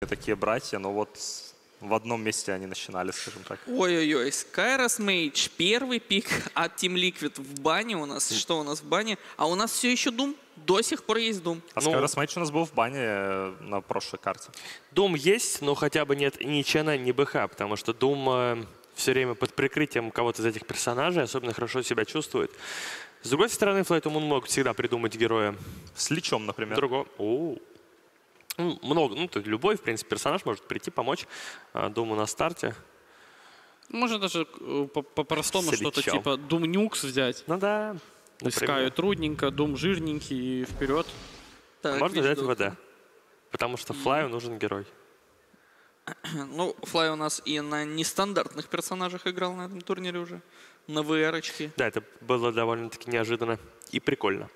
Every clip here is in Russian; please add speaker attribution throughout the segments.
Speaker 1: такие братья, но вот в одном месте они начинали, скажем так.
Speaker 2: Ой-ой-ой, Kairos Mage, первый пик от Team Liquid в бане у нас. Что у нас в бане? А у нас все еще Doom. До сих пор есть Doom.
Speaker 1: А Kairos Mage у нас был в бане на прошлой карте.
Speaker 3: Doom есть, но хотя бы нет ни Чена, ни БХ, потому что Doom все время под прикрытием кого-то из этих персонажей особенно хорошо себя чувствует. С другой стороны, Flight Moon могут всегда придумать героя.
Speaker 1: С Личом, например.
Speaker 3: Другого. Много. Ну, то есть любой, в принципе, персонаж может прийти, помочь Думу на старте.
Speaker 4: Можно даже по-простому что-то типа Doom Nukes взять.
Speaker 3: Ну да.
Speaker 4: Скай трудненько, Doom жирненький и вперед.
Speaker 2: Так,
Speaker 3: можно взять ВД. Потому что Флаю нужен герой.
Speaker 2: Ну, Флай у нас и на нестандартных персонажах играл на этом турнире уже. На VR-очке.
Speaker 3: Да, это было довольно-таки неожиданно и прикольно.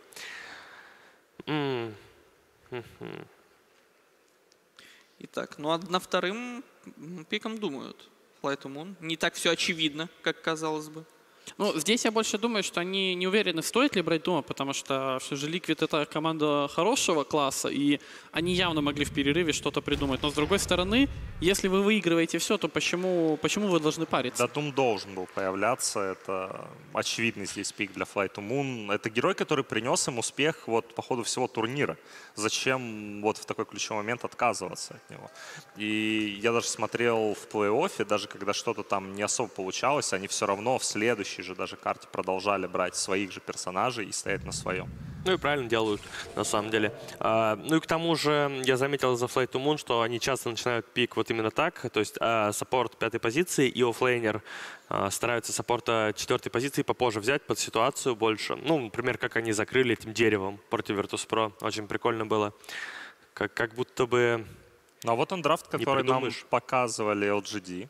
Speaker 2: Итак, ну а над вторым пиком думают. Flight to Moon. Не так все очевидно, как казалось бы.
Speaker 4: Ну, здесь я больше думаю, что они не уверены, стоит ли брать Дума, потому что все же Liquid — это команда хорошего класса, и они явно могли в перерыве что-то придумать. Но с другой стороны, если вы выигрываете все, то почему вы должны париться?
Speaker 1: Да, Doom должен был появляться. Это очевидный здесь пик для Flight to Moon. Это герой, который принес им успех вот по ходу всего турнира. Зачем вот в такой ключевой момент отказываться от него? И я даже смотрел в плей-оффе, даже когда что-то там не особо получалось, они все равно в следующей же даже карте продолжали брать своих же персонажей и стоять на своем.
Speaker 3: Ну и правильно делают, на самом деле. Ну и к тому же я заметил за Flight to Moon, что они часто начинают пик вот именно так, то есть саппорт пятой позиции и оффлейнер стараются саппорта четвертой позиции попозже взять под ситуацию больше. Ну, например, как они закрыли этим деревом против Virtus.pro. Очень прикольно было. Как будто бы...
Speaker 1: Ну а вот он драфт, который нам показывали LGD.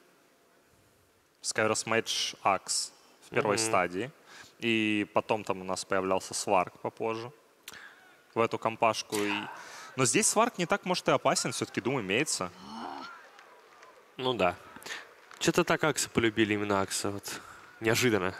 Speaker 1: Kairos Mage Axe в первой стадии. И потом там у нас появлялся Сварк попозже в эту компашку. Но здесь Сварк не так, может, и опасен. Все-таки Doom имеется.
Speaker 3: Ну да. Что-то так Акса полюбили, именно Акса. Вот. Неожиданно.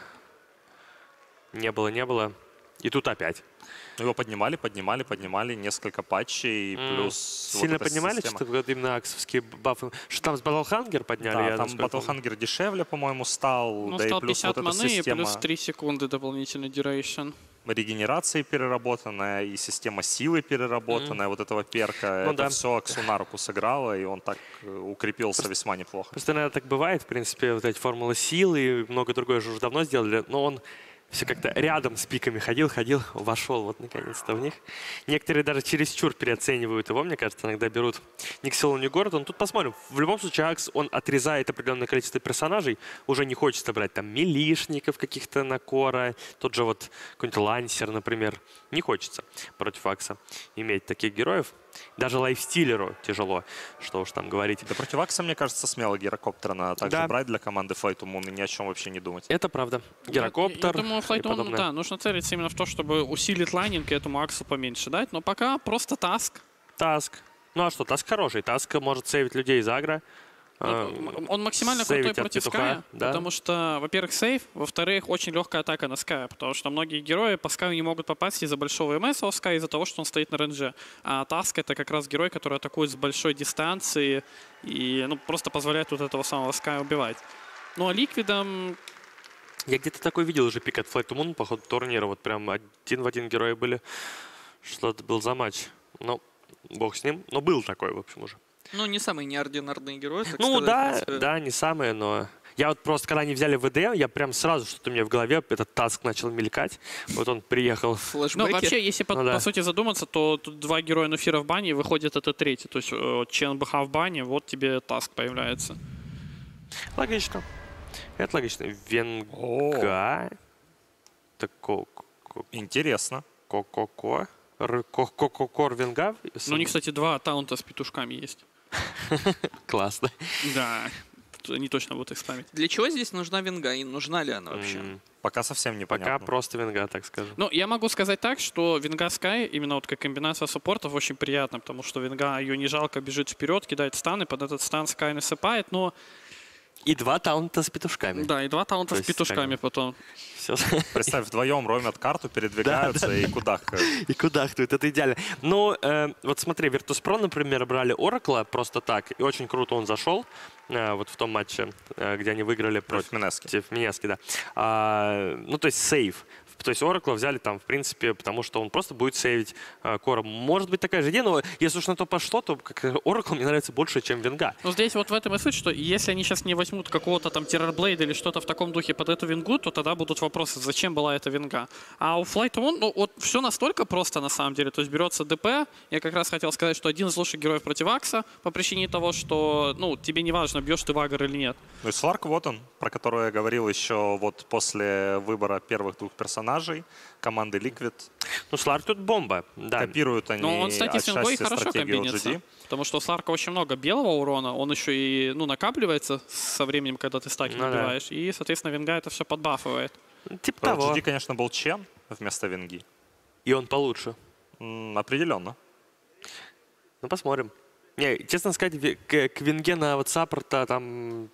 Speaker 3: Не было. И тут опять.
Speaker 1: Его поднимали. Несколько патчей. Плюс
Speaker 3: сильно
Speaker 1: вот
Speaker 3: поднимали,
Speaker 1: система.
Speaker 3: что вот именно аксовские бафы. Что там с Battlehunger подняли?
Speaker 1: Да, там Battlehunger дешевле, по-моему, стал.
Speaker 4: Ну,
Speaker 1: да
Speaker 4: стал
Speaker 1: и плюс
Speaker 4: 50
Speaker 1: вот эта
Speaker 4: маны
Speaker 1: система...
Speaker 4: и плюс 3 секунды дополнительный duration.
Speaker 1: Регенерации переработанная, и система силы переработанная, вот этого перка. Это все Аксу на руку сыграло, и он так укрепился весьма неплохо.
Speaker 3: Просто, наверное, так бывает, в принципе, вот эти формулы силы и много другое же уже давно сделали, но он все как-то рядом с пиками ходил, вошел вот наконец-то в них. Некоторые даже чересчур переоценивают его, мне кажется, иногда берут ни к селу, ни к городу. Ну, тут посмотрим. В любом случае, Акс, он отрезает определенное количество персонажей. Уже не хочется брать там милишников каких-то на Кора, тот же вот какой-нибудь Лансер, например. Не хочется против Акса иметь таких героев. Даже лайфстилеру тяжело, что уж там говорить.
Speaker 1: Да против Акса, мне кажется, смело Гирокоптера надо также брать для команды Flight to Moon и ни о чем вообще не думать.
Speaker 3: Это правда. Гирокоптер.
Speaker 4: Я думаю, Flight to Moon, да, нужно целиться именно в то, чтобы усилить лайнинг и этому Аксу поменьше дать. Но пока просто Таск.
Speaker 3: Ну а что, Таск хороший. Таск может сейвить людей из агро.
Speaker 4: Он максимально крутой против Ская,
Speaker 3: да?
Speaker 4: потому что, во-первых, сейв, во-вторых, очень легкая атака на Ская, потому что многие герои по Скаю не могут попасть из-за большого МС у Ская, из-за того, что он стоит на рейнже. А Таск — это как раз герой, который атакует с большой дистанции и просто позволяет вот этого самого Ская убивать. Ну а Ликвидом...
Speaker 3: Я где-то такой видел уже пик от Flight to Moon по ходу турнира, вот прям один в один герои были. Что это был за матч? Ну, бог с ним, но был такой, в общем, уже.
Speaker 2: Ну, не самый неординарный герой, так
Speaker 3: ну,
Speaker 2: сказать.
Speaker 3: да, не самый, но... Я вот просто, когда они взяли ВД, я прям сразу что-то у меня в голове, этот Таск начал мелькать. Вот он приехал.
Speaker 4: Ну, вообще, если по сути задуматься, то тут два героя Нуфира в бане, выходит это третий. То есть Чен БХ в бане, вот тебе Таск появляется.
Speaker 3: Логично. Это логично. Венга.
Speaker 1: Интересно.
Speaker 3: Кор Венга.
Speaker 4: Ну, у них, кстати, два таунта с петушками есть.
Speaker 3: Классно.
Speaker 4: Да. Они точно будут их спамить.
Speaker 2: Для чего здесь нужна Венга? И нужна ли она вообще?
Speaker 1: Пока совсем непонятно.
Speaker 3: Пока просто Венга, так скажем.
Speaker 4: Ну, я могу сказать так, что Венга Скай, именно вот как комбинация саппортов, очень приятна, потому что Венга, ее не жалко, бежит вперед, кидает стан, и под этот стан Скай насыпает, но...
Speaker 3: И 2 таунта с петушками.
Speaker 4: Да, и 2 таунта
Speaker 3: То
Speaker 4: с
Speaker 3: есть,
Speaker 4: петушками
Speaker 3: так,
Speaker 4: потом.
Speaker 3: Все.
Speaker 1: Представь, вдвоем ромят карту, передвигаются и кудахают.
Speaker 3: И кудахтают, это идеально. Ну, вот смотри, Virtus.pro, например, брали Оракла просто так, и очень круто он зашел, вот в том матче, где они выиграли
Speaker 1: Против Минески.
Speaker 3: против Минески, да. Ну, то есть сейв. То есть Оракла взяли там, в принципе, потому что он просто будет сейвить Кора. Может быть такая же идея, но если уж на то пошло, то Оракл мне нравится больше, чем Венга.
Speaker 4: Ну, здесь вот в этом и суть, что если они сейчас не возьмут какого-то там Террорблейда или что-то в таком духе под эту вингу, то тогда будут вопросы, зачем была эта винга. А у Flight Moon, ну, вот все настолько просто на самом деле. То есть берется ДП, я как раз хотел сказать, что один из лучших героев против Акса по причине того, что, ну, тебе не важно, бьешь ты Вагар или нет.
Speaker 1: Ну и Сларк вот он, про которого я говорил еще вот после выбора первых 2 персонажей команды Liquid.
Speaker 3: Ну, Сларк тут бомба, да.
Speaker 1: Копируют они
Speaker 4: Но он, кстати, с вингой
Speaker 1: отчасти
Speaker 4: хорошо
Speaker 1: стратегию
Speaker 4: комбинится.
Speaker 1: LGD.
Speaker 4: Потому что у Сларка очень много белого урона, он еще и, ну, накапливается со временем, когда ты стаки
Speaker 3: Ну да.
Speaker 4: набиваешь. И, соответственно, винга это все подбафывает.
Speaker 3: Типа
Speaker 1: В
Speaker 3: того.
Speaker 1: LGD, конечно, был Чен вместо Венги.
Speaker 3: И он получше.
Speaker 1: Определенно.
Speaker 3: Ну, посмотрим. Не, честно сказать, к Венге на вот саппорта, там,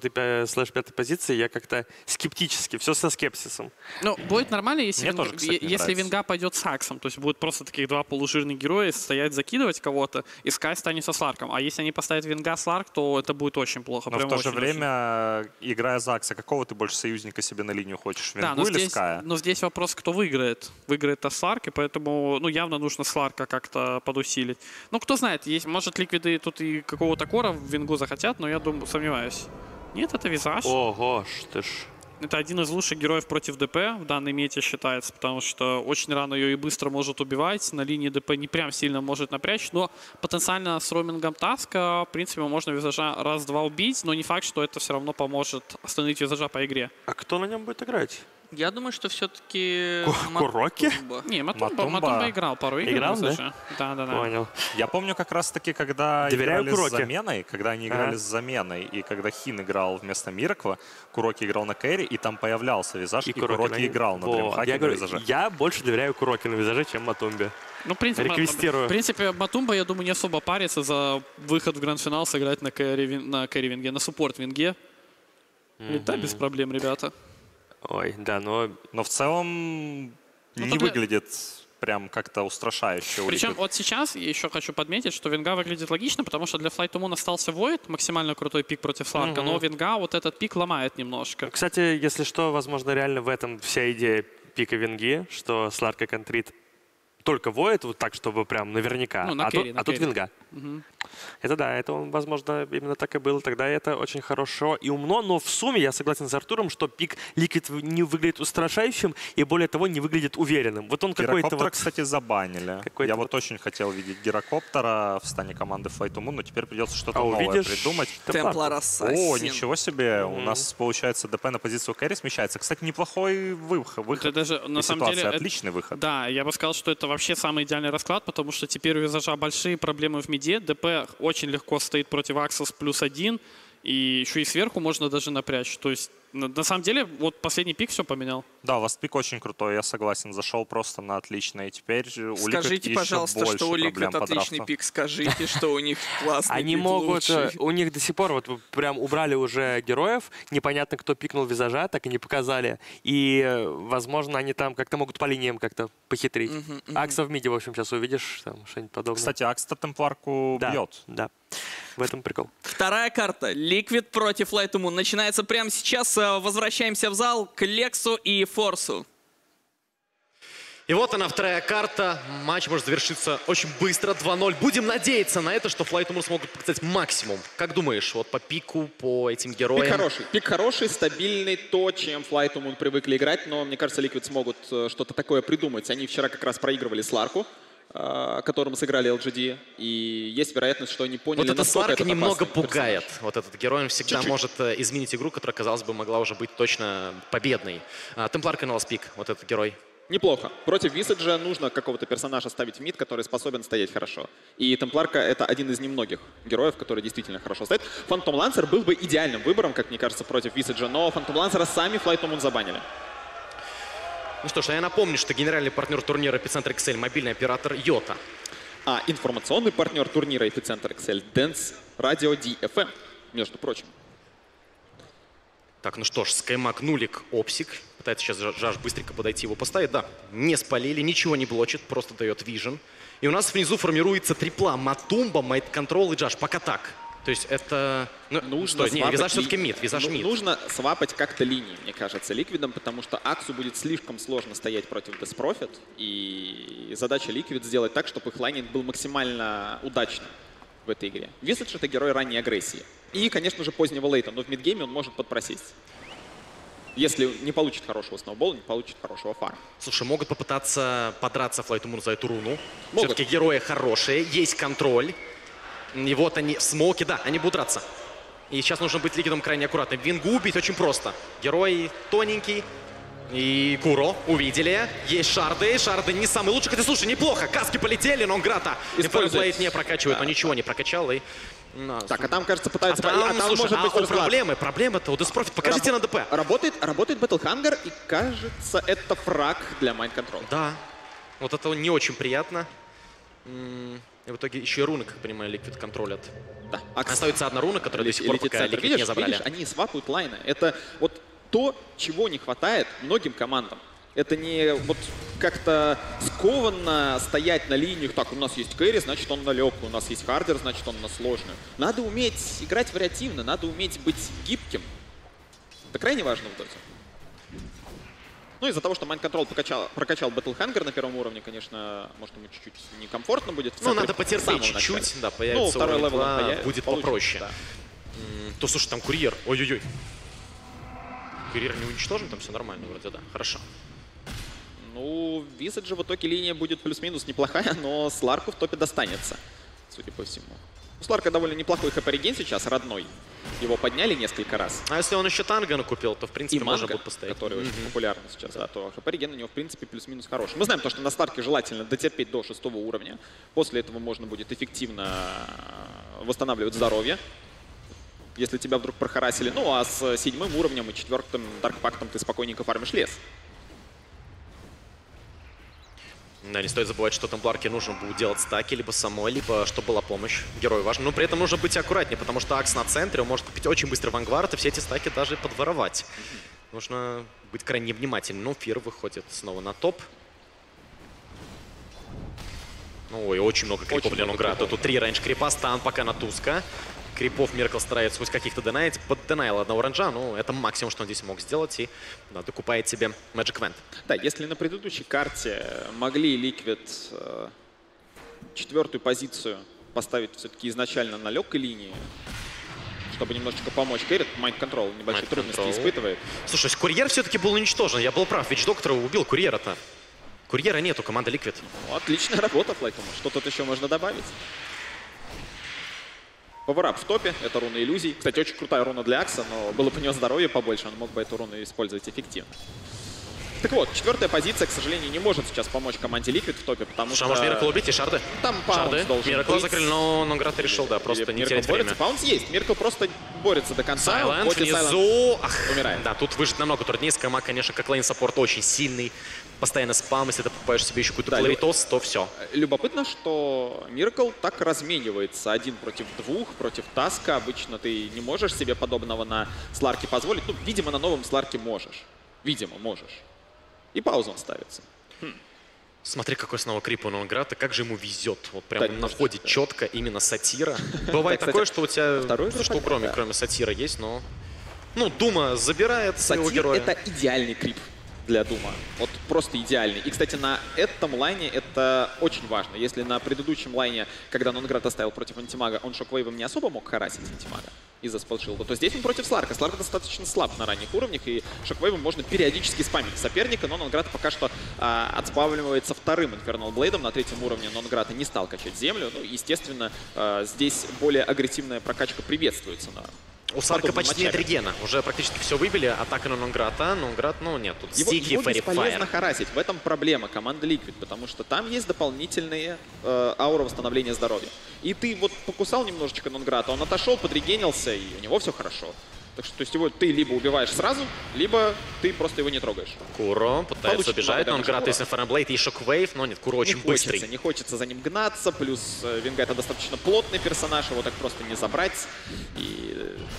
Speaker 3: 4-5 позиции, я как-то скептически, все со скепсисом.
Speaker 4: Ну, будет нормально, если,
Speaker 1: Мне тоже, кстати, не
Speaker 4: если
Speaker 1: нравится.
Speaker 4: винга пойдет с Аксом. То есть будут просто таких 2 полужирных героя стоять, закидывать кого-то, и Скай станет со Сларком. А если они поставят винга с Ларк, то это будет очень плохо.
Speaker 1: Но
Speaker 4: прям
Speaker 1: в то же
Speaker 4: очень-очень.
Speaker 1: время, играя за Акса, какого ты больше союзника себе на линию хочешь? Венгу или Ская?
Speaker 4: но здесь вопрос, кто выиграет. Выиграет-то Сларк, и поэтому, ну, явно нужно Сларка как-то подусилить. Ну, кто знает, есть, может, ликвиды тут и какого-то Кора в вингу захотят, но я думаю, сомневаюсь. Нет, это Визаж.
Speaker 3: Ого, ты ж.
Speaker 4: Это один из лучших героев против ДП в данной мете считается, потому что очень рано ее и быстро может убивать. На линии ДП не прям сильно может напрячь, но потенциально с роумингом таска, в принципе, можно Визажа раз-два убить, но не факт, что это все равно поможет остановить Визажа по игре.
Speaker 3: А кто на нем будет играть?
Speaker 2: Я думаю, что все-таки...
Speaker 3: Куроки?
Speaker 4: Не,
Speaker 1: Матумба.
Speaker 4: Матумба играл пару игр.
Speaker 3: Играл, да?
Speaker 4: Визажа. Да.
Speaker 3: Понял.
Speaker 1: Я помню как раз-таки, когда
Speaker 3: Доверяю
Speaker 1: играли с
Speaker 3: Куроке.
Speaker 1: заменой, когда они играли
Speaker 3: Ага.
Speaker 1: с заменой, и когда Хин играл вместо Мираква, Куроки играл на Кэри, и там появлялся Визаж, и Куроки играл на
Speaker 3: Во.
Speaker 1: Дримхаке
Speaker 3: Я
Speaker 1: на
Speaker 3: говорю,
Speaker 1: Визаже.
Speaker 3: я больше доверяю Куроки на Визаже, чем Матумбе.
Speaker 4: Ну, в принципе,
Speaker 3: Реквестирую.
Speaker 4: в принципе, Матумба, я думаю, не особо парится за выход в гранд-финал сыграть на кэри винге, на суппорт-винге. Это без проблем, ребята.
Speaker 3: Ой, да, но...
Speaker 1: Но в целом не
Speaker 4: только-
Speaker 1: выглядит прям как-то устрашающе. у
Speaker 4: Причем
Speaker 1: Liquid.
Speaker 4: вот сейчас я еще хочу подметить, что винга выглядит логично, потому что для Flight to Moon остался Void, максимально крутой пик против Сларка, но винга вот этот пик ломает немножко.
Speaker 3: Кстати, если что, возможно, реально в этом вся идея пика Венги, что Сларка контрит только воет, вот так, чтобы прям наверняка,
Speaker 4: Ну, на кэри, на
Speaker 3: а тут
Speaker 4: кэри.
Speaker 3: Венга. Это да, это, возможно, именно так и было. Тогда это очень хорошо и умно, но в сумме я согласен с Артуром, что пик Liquid не выглядит устрашающим и, более того, не выглядит уверенным. Вот он какой-то
Speaker 1: Гирокоптера,
Speaker 3: вот...
Speaker 1: кстати, забанили.
Speaker 3: Какой-то
Speaker 1: Я
Speaker 3: вот-
Speaker 1: вот очень хотел видеть Гирокоптера в стане команды Flight to Moon, но теперь придется что-то
Speaker 3: А
Speaker 1: новое
Speaker 3: увидишь...
Speaker 1: придумать.
Speaker 2: Темплар
Speaker 1: О,
Speaker 2: Ассасин.
Speaker 1: ничего себе. У нас, получается, ДП на позицию кэри смещается. Кстати, неплохой выход.
Speaker 4: Это даже, на
Speaker 1: из
Speaker 4: самом
Speaker 1: ситуации.
Speaker 4: деле, это-
Speaker 1: Отличный выход.
Speaker 4: Да, я бы сказал, что это вообще самый идеальный расклад, потому что теперь у Визажа большие проблемы в миде. ДП очень легко стоит против Аксос +1, и еще и сверху можно даже напрячь. То есть, на самом деле, вот последний пик все поменял.
Speaker 1: Да, ласт-пик очень крутой, я согласен. Зашел просто на отлично. И теперь у Liquid
Speaker 2: Скажите,
Speaker 1: еще
Speaker 2: пожалуйста,
Speaker 1: больше
Speaker 2: что у
Speaker 1: проблем
Speaker 2: Liquid
Speaker 1: по
Speaker 2: отличный
Speaker 1: драфту.
Speaker 2: пик. Скажите, что у них классный
Speaker 3: Они
Speaker 2: пик,
Speaker 3: могут,
Speaker 2: лучший.
Speaker 3: у них до сих пор вот прям убрали уже героев, непонятно, кто пикнул Визажа, так и не показали. И, возможно, они там как-то могут по линиям как-то похитрить. Акса в миде, в общем, сейчас увидишь, там что-нибудь подобное.
Speaker 1: Кстати, Акста темпларку
Speaker 3: да,
Speaker 1: бьет.
Speaker 3: да, в этом прикол.
Speaker 2: Вторая карта. Liquid против Light to Moon. Начинается прямо сейчас. Возвращаемся в зал к Лексу и Форсу.
Speaker 5: И вот она, вторая карта. Матч может завершиться очень быстро, 2-0. Будем надеяться на это, что Flight to Moon смогут показать максимум. Как думаешь, вот по пику, по этим героям?
Speaker 6: Пик хороший, стабильный, то, чем Flight to Moon привыкли играть, но мне кажется, Liquid смогут что-то такое придумать. Они вчера как раз проигрывали Сларку, которым сыграли LGD, и есть вероятность, что они поняли,
Speaker 5: Вот эта
Speaker 6: насколько
Speaker 5: Сларка
Speaker 6: этот
Speaker 5: немного
Speaker 6: опасный
Speaker 5: пугает.
Speaker 6: персонаж.
Speaker 5: Вот этот герой, он всегда
Speaker 6: Чуть-чуть.
Speaker 5: может изменить игру, которая, казалось бы, могла уже быть точно победной. Темпларка на ласпик, вот этот герой.
Speaker 6: Неплохо. Против Висаджа нужно какого-то персонажа ставить в мид, который способен стоять хорошо. И Темпларка — это один из немногих героев, который действительно хорошо стоит. Фантом Лансер был бы идеальным выбором, как мне кажется, против Висаджа, но Фантом Лансера сами Flight to Moon забанили.
Speaker 5: Ну что ж, я напомню, что генеральный партнер турнира Epicenter XL — мобильный оператор Йота.
Speaker 6: А информационный партнер турнира Epicenter XL — Dance Radio DFM, между прочим.
Speaker 5: Так, ну что ж, Скаймак, нулик, Опсик. Пытается сейчас Жаш быстренько подойти, его поставить. Да, не спалили, ничего не блочит, просто дает вижен. И у нас внизу формируется трипла. Матумба, Майт Контрол и Жаш. Пока так. То есть это... Ну,
Speaker 6: нужно
Speaker 5: не, визаж все-таки мид, визаж мид.
Speaker 6: Нужно свапать как-то линии, мне кажется, Ликвидом, потому что Аксу будет слишком сложно стоять против Деспрофит. И задача Ликвид сделать так, чтобы их лайнинг был максимально удачным в этой игре. Visage — это герой ранней агрессии. И, конечно же, позднего лейта, но в мидгейме он может подпросесть. Если не получит хорошего сноубола, не получит хорошего фарма.
Speaker 5: Слушай, могут попытаться подраться Flight to Moon за эту руну. Все-таки герои хорошие, есть контроль. И вот они в смоке, да, они будут драться. И сейчас нужно быть Ликвидом крайне аккуратным. Вингу убить очень просто. Герой тоненький. И Куро увидели. Есть шарды. Шарды не самый лучший. Хотя, слушай, неплохо. Каски полетели, но Грата Блейд не прокачивает. Он ничего не прокачал. И...
Speaker 6: Так, а там, кажется, пытаются...
Speaker 5: Проблемы. Проблемы-то у Деспрофит. Покажите на ДП.
Speaker 6: Работает Battle Hunger, и, кажется, это фраг для Mind Control.
Speaker 5: Да. Вот это не очень приятно. И в итоге еще и руны, как понимаю, Ликвид контролят.
Speaker 6: Да.
Speaker 5: Остается одна руна, которая до сих пор пока Ликвид не забрали.
Speaker 6: Видишь, они свапают лайны. Это вот то, чего не хватает многим командам. Это не вот как-то скованно стоять на линиях. Так, у нас есть кэри, значит он на легкую. У нас есть хардер, значит он на сложную. Надо уметь играть вариативно, надо уметь быть гибким. Это крайне важно в доте. Ну, из-за того, что Mind Control прокачал Battle Hunger на первом уровне, конечно, может, ему чуть-чуть некомфортно будет.
Speaker 5: Ну, надо потерпеть чуть-чуть, да, появится
Speaker 6: второй
Speaker 5: уровень
Speaker 6: левел
Speaker 5: 2, будет попроще.
Speaker 6: Да.
Speaker 5: То, слушай, там курьер. Ой-ой-ой. Курьер не уничтожен, там все нормально вроде, да. Хорошо.
Speaker 6: Ну, Visage в итоге линия будет плюс-минус неплохая, но Сларку в топе достанется, судя по всему. У Сларка довольно неплохой хп-реген сейчас, родной. Его подняли несколько раз.
Speaker 5: А если он еще танго накупил, то, в принципе, можно будет поставить.
Speaker 6: Который очень популярный сейчас, да, то хп-реген у него, в принципе, плюс-минус хороший. Мы знаем то, что на Сларке желательно дотерпеть до 6 уровня. После этого можно будет эффективно восстанавливать здоровье, если тебя вдруг прохарасили. Ну, а с 7 уровнем и 4-м Даркпактом ты спокойненько фармишь лес.
Speaker 5: Да, не стоит забывать, что темпларке нужно будет делать стаки, либо самой, либо чтобы была помощь. Герою важно. Но при этом нужно быть аккуратнее, потому что Акс на центре, он может купить очень быстро вангвард и все эти стаки даже подворовать. Нужно быть крайне внимательным. Ну, Фир выходит снова на топ. Ой, очень много крипов для Нонграта. Тут 3 рейндж крипа, стан пока на Туска. Крипов Миркл старается хоть каких-то донайтить. Подденайл одного рейнджа, ну, это максимум, что он здесь мог сделать. И да, докупает себе Magic Vent.
Speaker 6: Да, если на предыдущей карте могли Liquid 4-ю позицию поставить все-таки изначально на легкой линии, чтобы немножечко помочь Кэрри, Mind Control небольшие трудности испытывает.
Speaker 5: Слушай, курьер все-таки был уничтожен. Я был прав, ведь доктора убил курьера-то. Курьера нету, команда Liquid.
Speaker 6: Ну, отличная работа, Флайтуму. Что тут еще можно добавить? Пауэрап в топе, это руна иллюзий. Кстати, очень крутая руна для Акса, но было бы у него здоровья побольше, он мог бы эту руну использовать эффективно. Так вот, 4-я позиция, к сожалению, не может сейчас помочь команде Liquid в топе, потому что...
Speaker 5: Может, Миракл убить и шарды?
Speaker 6: Там Паунс должен
Speaker 5: Миракл закрыли, но Нонград решил, да, просто не терять время.
Speaker 6: Паунс есть, Миракл просто борется до конца.
Speaker 5: Сайленд внизу.
Speaker 6: Умирает.
Speaker 5: Да, тут выжить намного труднее. Скайма, конечно, как лейн-саппорт очень сильный. Постоянно спам, если ты покупаешь себе еще какой-то плавитос, то все.
Speaker 6: Любопытно, что Миракл так разменивается 1 против 2, против Таска. Обычно ты не можешь себе подобного на Сларке позволить. Ну, видимо, на новом Сларке можешь. Видимо, можешь. И пауза он ставится.
Speaker 5: Смотри, какой снова крип у Нонграта, как же ему везет. Вот прям находит четко именно сатира. Бывает такое, что у тебя что кроме сатира есть, но... Ну, Дума забирает своего героя.
Speaker 6: Это идеальный крип для Дума. Вот просто идеальный. И, кстати, на этом лайне это очень важно. Если на предыдущем лайне, когда Нонград оставил против антимага, он шоквейвом не особо мог харасить антимага из-за спелшилда, то здесь он против Сларка. Сларк достаточно слаб на ранних уровнях, и шоквейвом можно периодически спамить соперника, но Нонград пока что отспавливается вторым Инфернал Блейдом. На 3-м уровне Нонград не стал качать землю. Ну, естественно, здесь более агрессивная прокачка приветствуется на...
Speaker 5: У Сларка почти нет регена. Уже практически все выбили. Атака на Нонграта. Нонград, ну нет, тут
Speaker 6: его бесполезно харасить. В этом проблема команды Liquid, потому что там есть дополнительные ауры восстановления здоровья. И ты вот покусал немножечко Нонграта, он отошел, подрегенился, и у него все хорошо. Так что, то есть его ты либо убиваешь сразу, либо ты просто его не трогаешь.
Speaker 5: Куро пытается убежать, Нонград есть Инферноблейд и Шоквейв, но нет, Куро очень быстрый.
Speaker 6: Не хочется за ним гнаться, плюс Винга это достаточно плотный персонаж, его так просто не забрать. И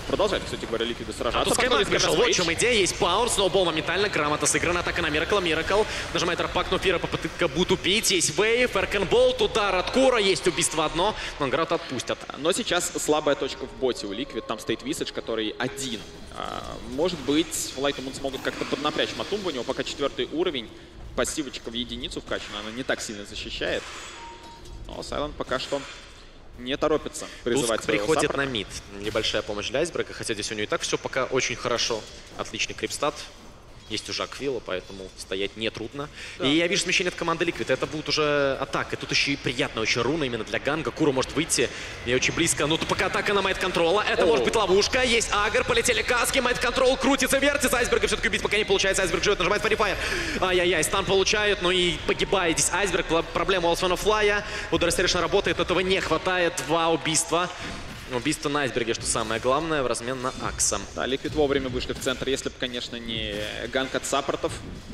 Speaker 6: Продолжает, кстати говоря, Ликвиды сражаться.
Speaker 5: Тут скаймак пришел. Вот в чем идея. Есть паунт, сноубол моментально, грамотно сыграна. Атака на Миракл. Миракл нажимает рапак, но Фира попытка будет убить. Есть вейв, эркенболт, удар от Кура. Есть убийство одно, но Град отпустят.
Speaker 6: Но сейчас слабая точка в боте у Liquid. Там стоит Visage, который один. Может быть, Light Moon смогут как-то поднапрячь Матумбу. У него пока 4-й уровень. Пассивочка в единицу вкачана. Она не так сильно защищает. Но Silent пока что не торопится призывать своего
Speaker 5: приходит
Speaker 6: саппорта.
Speaker 5: на мид. Небольшая помощь для Айсберга, хотя здесь у него и так все пока очень хорошо. Отличный крипстат. Есть уже Аквила, поэтому стоять нетрудно. Да. И я вижу смещение от команды Liquid. Это будет уже атака. Тут еще и приятная очень руна именно для ганга. Кура может выйти и очень близко. Ну, пока атака на майнд-контрола. Это может быть ловушка. Есть агр, полетели каски. Майнд-контрол крутится, вертится. Айсберга все-таки убить пока не получается. Айсберг живет, нажимает Фарифайр. Ай-яй-яй, стан получают, но и погибает здесь Айсберг. Проблема у Алсфана. Удар Стерешна работает, этого не хватает. 2 убийства. Убийство на Айсберге, что самое главное, в размен на Акса.
Speaker 6: Да, Liquid вовремя вышли в центр, если бы, конечно, не ганг от саппортов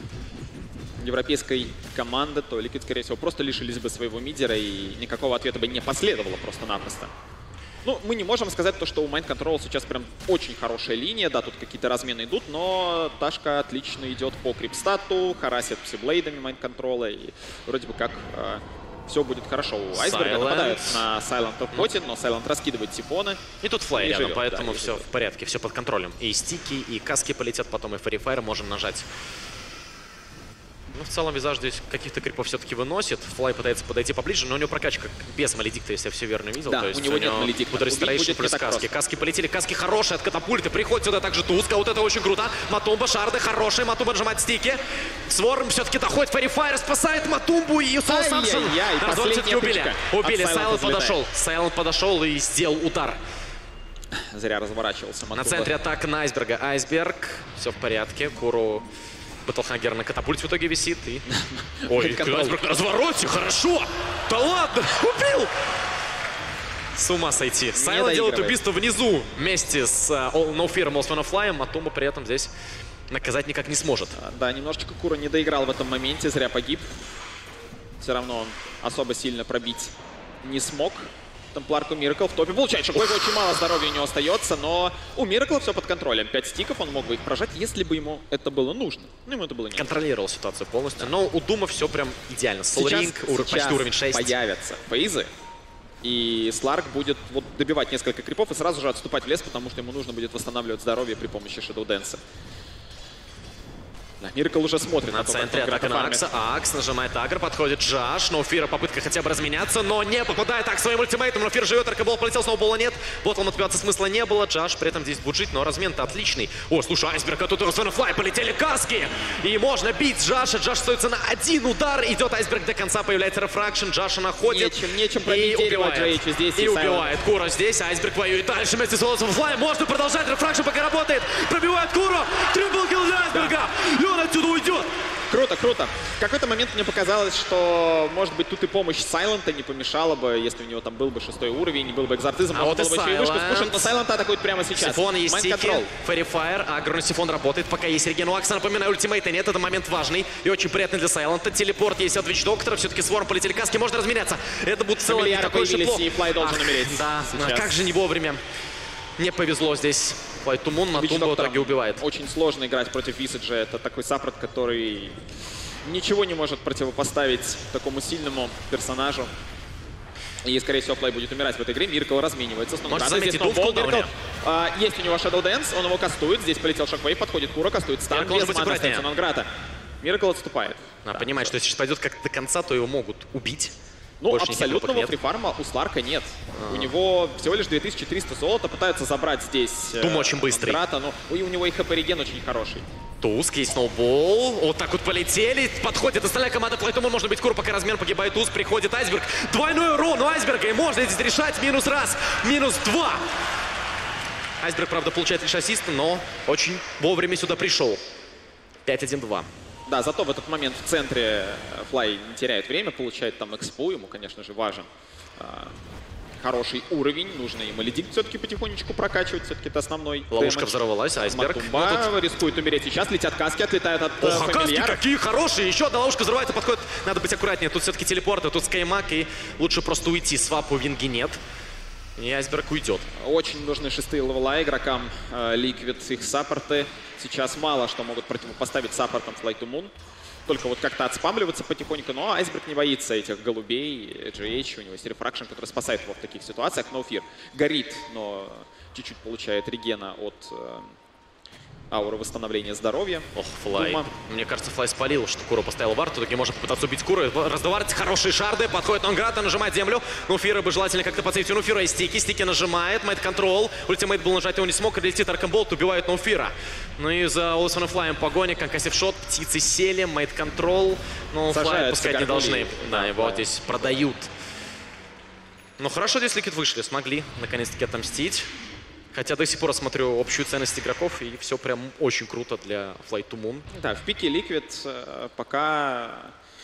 Speaker 6: европейской команды, то Liquid, скорее всего, просто лишились бы своего мидера и никакого ответа бы не последовало просто-напросто. Ну, мы не можем сказать то, что у Mind Control сейчас прям очень хорошая линия, да, тут какие-то размены идут, но Ташка отлично идет по крипстату, харасит псиблейдами Mind Control, и вроде бы как... все будет хорошо. У Айсберга нападают на Silent в поте, но Silent раскидывает сифоны.
Speaker 5: И тут флай рядом,
Speaker 6: живет,
Speaker 5: поэтому
Speaker 6: да,
Speaker 5: все в порядке, все под контролем. И стики, и каски полетят, потом и Фарифайр можем нажать. Ну, в целом, Визаж здесь каких-то крипов все-таки выносит. Флай пытается подойти поближе, но у него прокачка без маледикта, если я все верно видел.
Speaker 6: Да,
Speaker 5: то есть
Speaker 6: у него нет маледикта.
Speaker 5: Удар Ресторейшн плюс каски. Каски полетели, каски хорошие от катапульты. Приходит сюда также Тузка, вот это очень круто. Матумба, шарды хорошие, Матумба нажимает стики. Сворм все-таки доходит, Фарифайр спасает Матумбу и Soul Assumption. Раздор все-таки убили. Убили, Сайлент подошел. Сайлент подошел и сделал удар.
Speaker 6: Зря разворачивался Матумба.
Speaker 5: На центре атака на Айсберга. Айсберг, все в порядке. Куру... Батлхагер на катапульте в итоге висит и... Ой, Айсберг на развороте, хорошо! Да ладно, убил! С ума сойти. Сайлент делает убийство внизу вместе с No Fear Most Wanna Fly, а Тумба при этом здесь наказать никак не сможет.
Speaker 6: Да, немножечко Кура не доиграл в этом моменте, зря погиб. Все равно он особо сильно пробить не смог. Темпларку Миракл в топе получает. Шоквейва очень мало здоровья у него остается, но у Миракла все под контролем. 5 стиков, он мог бы их прожать, если бы ему это было нужно. Но ему это было не нужно.
Speaker 5: Контролировал ситуацию полностью, но у Дума все прям идеально. Солринг, почти уровень 6.
Speaker 6: Появятся фейзы, и Сларк будет вот добивать несколько крипов и сразу же отступать в лес, потому что ему нужно будет восстанавливать здоровье при помощи Shadow Dance. Миракл уже смотрит
Speaker 5: на центре атака на Акса. Акс нажимает агр, подходит Джаш. Ноуфира попытка хотя бы разменяться, но не попадает Акс своим ультимейтом. Ноуфир живет, аркабол полетел, сноубола нет. Ботлом отбиваться смысла не было. Джаш при этом здесь будет жить, но размен-то отличный. О, слушай, Айсберг, а тут Флай, полетели каски. И можно бить Джаша. Джаш остается на один удар. Идет Айсберг до конца, появляется рефракшн. Джаша находит.
Speaker 6: Нечем пробить дерево Джейчу здесь.
Speaker 5: И убивает Кура здесь. Айсберг воюет дальше вместе с Флай. Можно продолжать, рефракшн пока работает. Пробивает Куру. Трипл килл для Айсберга. И он отсюда уйдет.
Speaker 6: Круто, круто. В какой-то момент мне показалось, что, может быть, тут и помощь Сайлента не помешала бы, если у него там был бы 6-й уровень, был бы экзорцизм, можно было бы еще и вышку спушить, но Сайлента атакует прямо сейчас.
Speaker 5: Сифон есть стики, Фарифайр, агро на Сифон работает, пока есть реген у Акса, напоминаю, ультимейта нет, это момент важный и очень приятный для Сайлента. Телепорт есть от Вич-доктора, все-таки Сворм полетели каски, можно разменяться. Это будет целый не такой же плохо.
Speaker 6: И Флай должен умереть.
Speaker 5: Да, как же не вовремя. Не повезло здесь. Флайт Тумун, Матумба в итоге убивает.
Speaker 6: Очень сложно играть против Висаджа. Это такой саппорт, который ничего не может противопоставить такому сильному персонажу. И, скорее всего, Флай будет умирать в этой игре. Миракл разменивается.
Speaker 5: Может заметить Дум в кулдауне.
Speaker 6: Есть у него Shadow Dance, он его кастует. Здесь полетел Шоквейв, подходит Кура, кастует стан. Без маны остается Нонграта. Миракл отступает.
Speaker 5: Понимает, что если сейчас пойдет как до конца, то его могут убить.
Speaker 6: Ну,
Speaker 5: больше
Speaker 6: абсолютного фрифарма у Сларка нет. У него всего лишь 2300 золота. Пытаются забрать здесь
Speaker 5: Дум очень быстрый.
Speaker 6: Нонграта, но у него и хп-реген очень хороший.
Speaker 5: Туск, есть сноубол. Вот так вот полетели. Подходит остальная команда Флайтумун. Можно бить Куру, пока размен погибает Туск. Приходит Айсберг. Двойной урон у Айсберга. И можно здесь решать. Минус раз, минус два. Айсберг, правда, получает лишь ассист, но очень вовремя сюда пришел. 5-1-2.
Speaker 6: Да, зато в этот момент в центре Флай не теряет время, получает там экспу. Ему, конечно же, важен хороший уровень. Нужно и Маледикт все-таки потихонечку прокачивать. Все-таки это основной
Speaker 5: ловушка
Speaker 6: дэмэдж.
Speaker 5: Взорвалась, Айсберг.
Speaker 6: Матумба рискует умереть сейчас. Летят каски, отлетают от
Speaker 5: каски какие хорошие. Еще одна ловушка взрывается, подходит. Надо быть аккуратнее. Тут все-таки телепорты, тут скаймак. И лучше просто уйти. Свапа у Винги нет. И Айсберг уйдет.
Speaker 6: Очень нужны шестые левела игрокам. Liquid, их саппорты сейчас мало что могут противопоставить саппортам Fly to Moon. Только вот как-то отспамливаться потихоньку, но Айсберг не боится этих голубей, GH, у него есть рефракшн, который спасает его в таких ситуациях. No Fear горит, но чуть-чуть получает регена от ауры восстановления здоровья.
Speaker 5: Ох, Флай. Мне кажется, Флай спалил, что Куру поставил вард. В итоге можно попытаться убить Куру. Раздавать хорошие шарды. Подходит Нонграта, нажимает землю. Нуфира бы желательно как-то подсейвить у Нуфира. И стики нажимает. Майт контрол. Ультимейт был нажать, его не смог. Летит Аркамболт, убивает Нуфира. Ну и за Олсоном Флаем погоня. Конкассив шот. Птицы сели. Майт контрол. Ну, Флай пускать не должны. Да, его здесь продают. Ну хорошо, здесь Liquid вышли. Смогли наконец-таки отомстить. Хотя до сих пор смотрю общую ценность игроков, и все прям очень круто для Fly to Moon.
Speaker 6: Да, в пике Liquid пока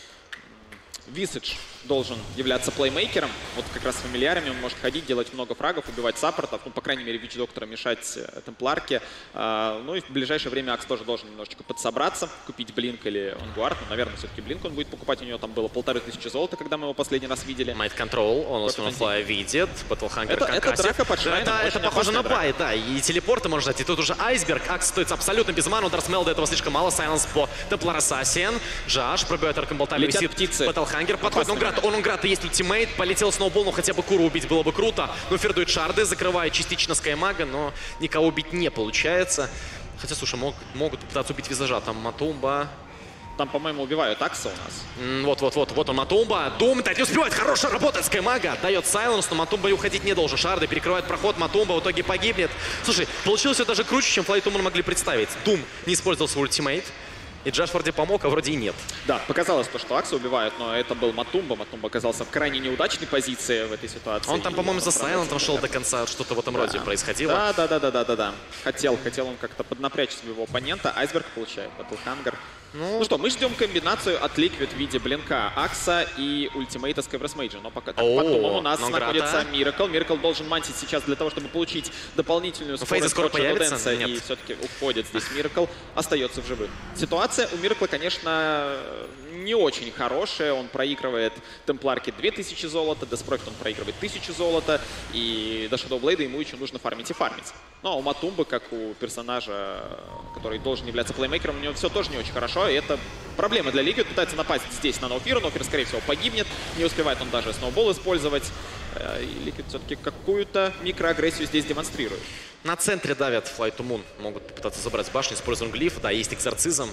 Speaker 6: Visage должен являться плеймейкером. Вот как раз с фамильярами он может ходить, делать много фрагов, убивать саппортов. Ну, по крайней мере, Вич Доктора мешать темпларке. Ну и в ближайшее время Акс тоже должен немножечко подсобраться, купить Блинк или Онгуард. Ну, наверное, все-таки Блинк он будет покупать. У него там было 1500 золота, когда мы его последний раз видели.
Speaker 5: Майт контрол, он Флай видит. Батлхангер
Speaker 6: это драка под Шрайном.
Speaker 5: Это похоже на бай, да. И телепорты можно ждать. И тут уже Айсберг. Акс стоит абсолютно без ману. Дарсмел до этого слишком мало. Сайленс по Темплар Ассасин. Жаш пробивает Аркамболта.
Speaker 6: Летят птицы.
Speaker 5: Батлхангер подходит. У Нонграта есть ультимейт. Полетел сноубол, но хотя бы Куру убить было бы круто. Но Фердует шарды, закрывает частично Скаймага, но никого убить не получается. Хотя, слушай, могут попытаться убить Визажа. Там Матумба.
Speaker 6: Там, по-моему, убивают Акса у нас.
Speaker 5: Вот он, Матумба. Думает, не успевает. Хорошая работа Скаймага. Дает Сайленс, но Матумба уходить не должен. Шарды перекрывает проход. Матумба в итоге погибнет. Слушай, получилось все даже круче, чем Fly to Moon могли представить. Дум не использовал свой ультимейт. И Джаш вроде помог, а вроде и нет.
Speaker 6: Да, показалось то, что Акса убивают, но это был Матумба. Матумба оказался в крайне неудачной позиции в этой ситуации.
Speaker 5: Он там, по-моему, за Сайлентом шел до конца. Что-то в этом роде происходило.
Speaker 6: Да. Хотел он как-то поднапрячь своего оппонента. Айсберг получает Батлхангер. Ну что, мы ждем комбинацию от Liquid в виде блинка Акса и ультимейта Скайбрас Мейджа. Но пока потом у нас находится Миракл. Миракл должен мантить сейчас для того, чтобы получить дополнительную скорость.
Speaker 5: Скоро появится?
Speaker 6: И все-таки уходит здесь Миракл. Остается в живых. Ситуация у Миракла, конечно, не очень хорошая. Он проигрывает Темпларке 2000 золота, Деспрофит он проигрывает 1000 золота. И до Shadow Blade ему еще нужно фармить и фармить. Но у Матумбы, как у персонажа, который должен являться плеймейкером, у него все тоже не очень хорошо. И это проблема для Liquid. Пытается напасть здесь на Ноуфира. Ноуфир, скорее всего, погибнет. Не успевает он даже сноубол использовать. И Liquid все-таки какую-то микроагрессию здесь демонстрирует.
Speaker 5: На центре давят Fly to Moon. Могут попытаться забрать башню, используя глиф. Да, есть экзорцизм.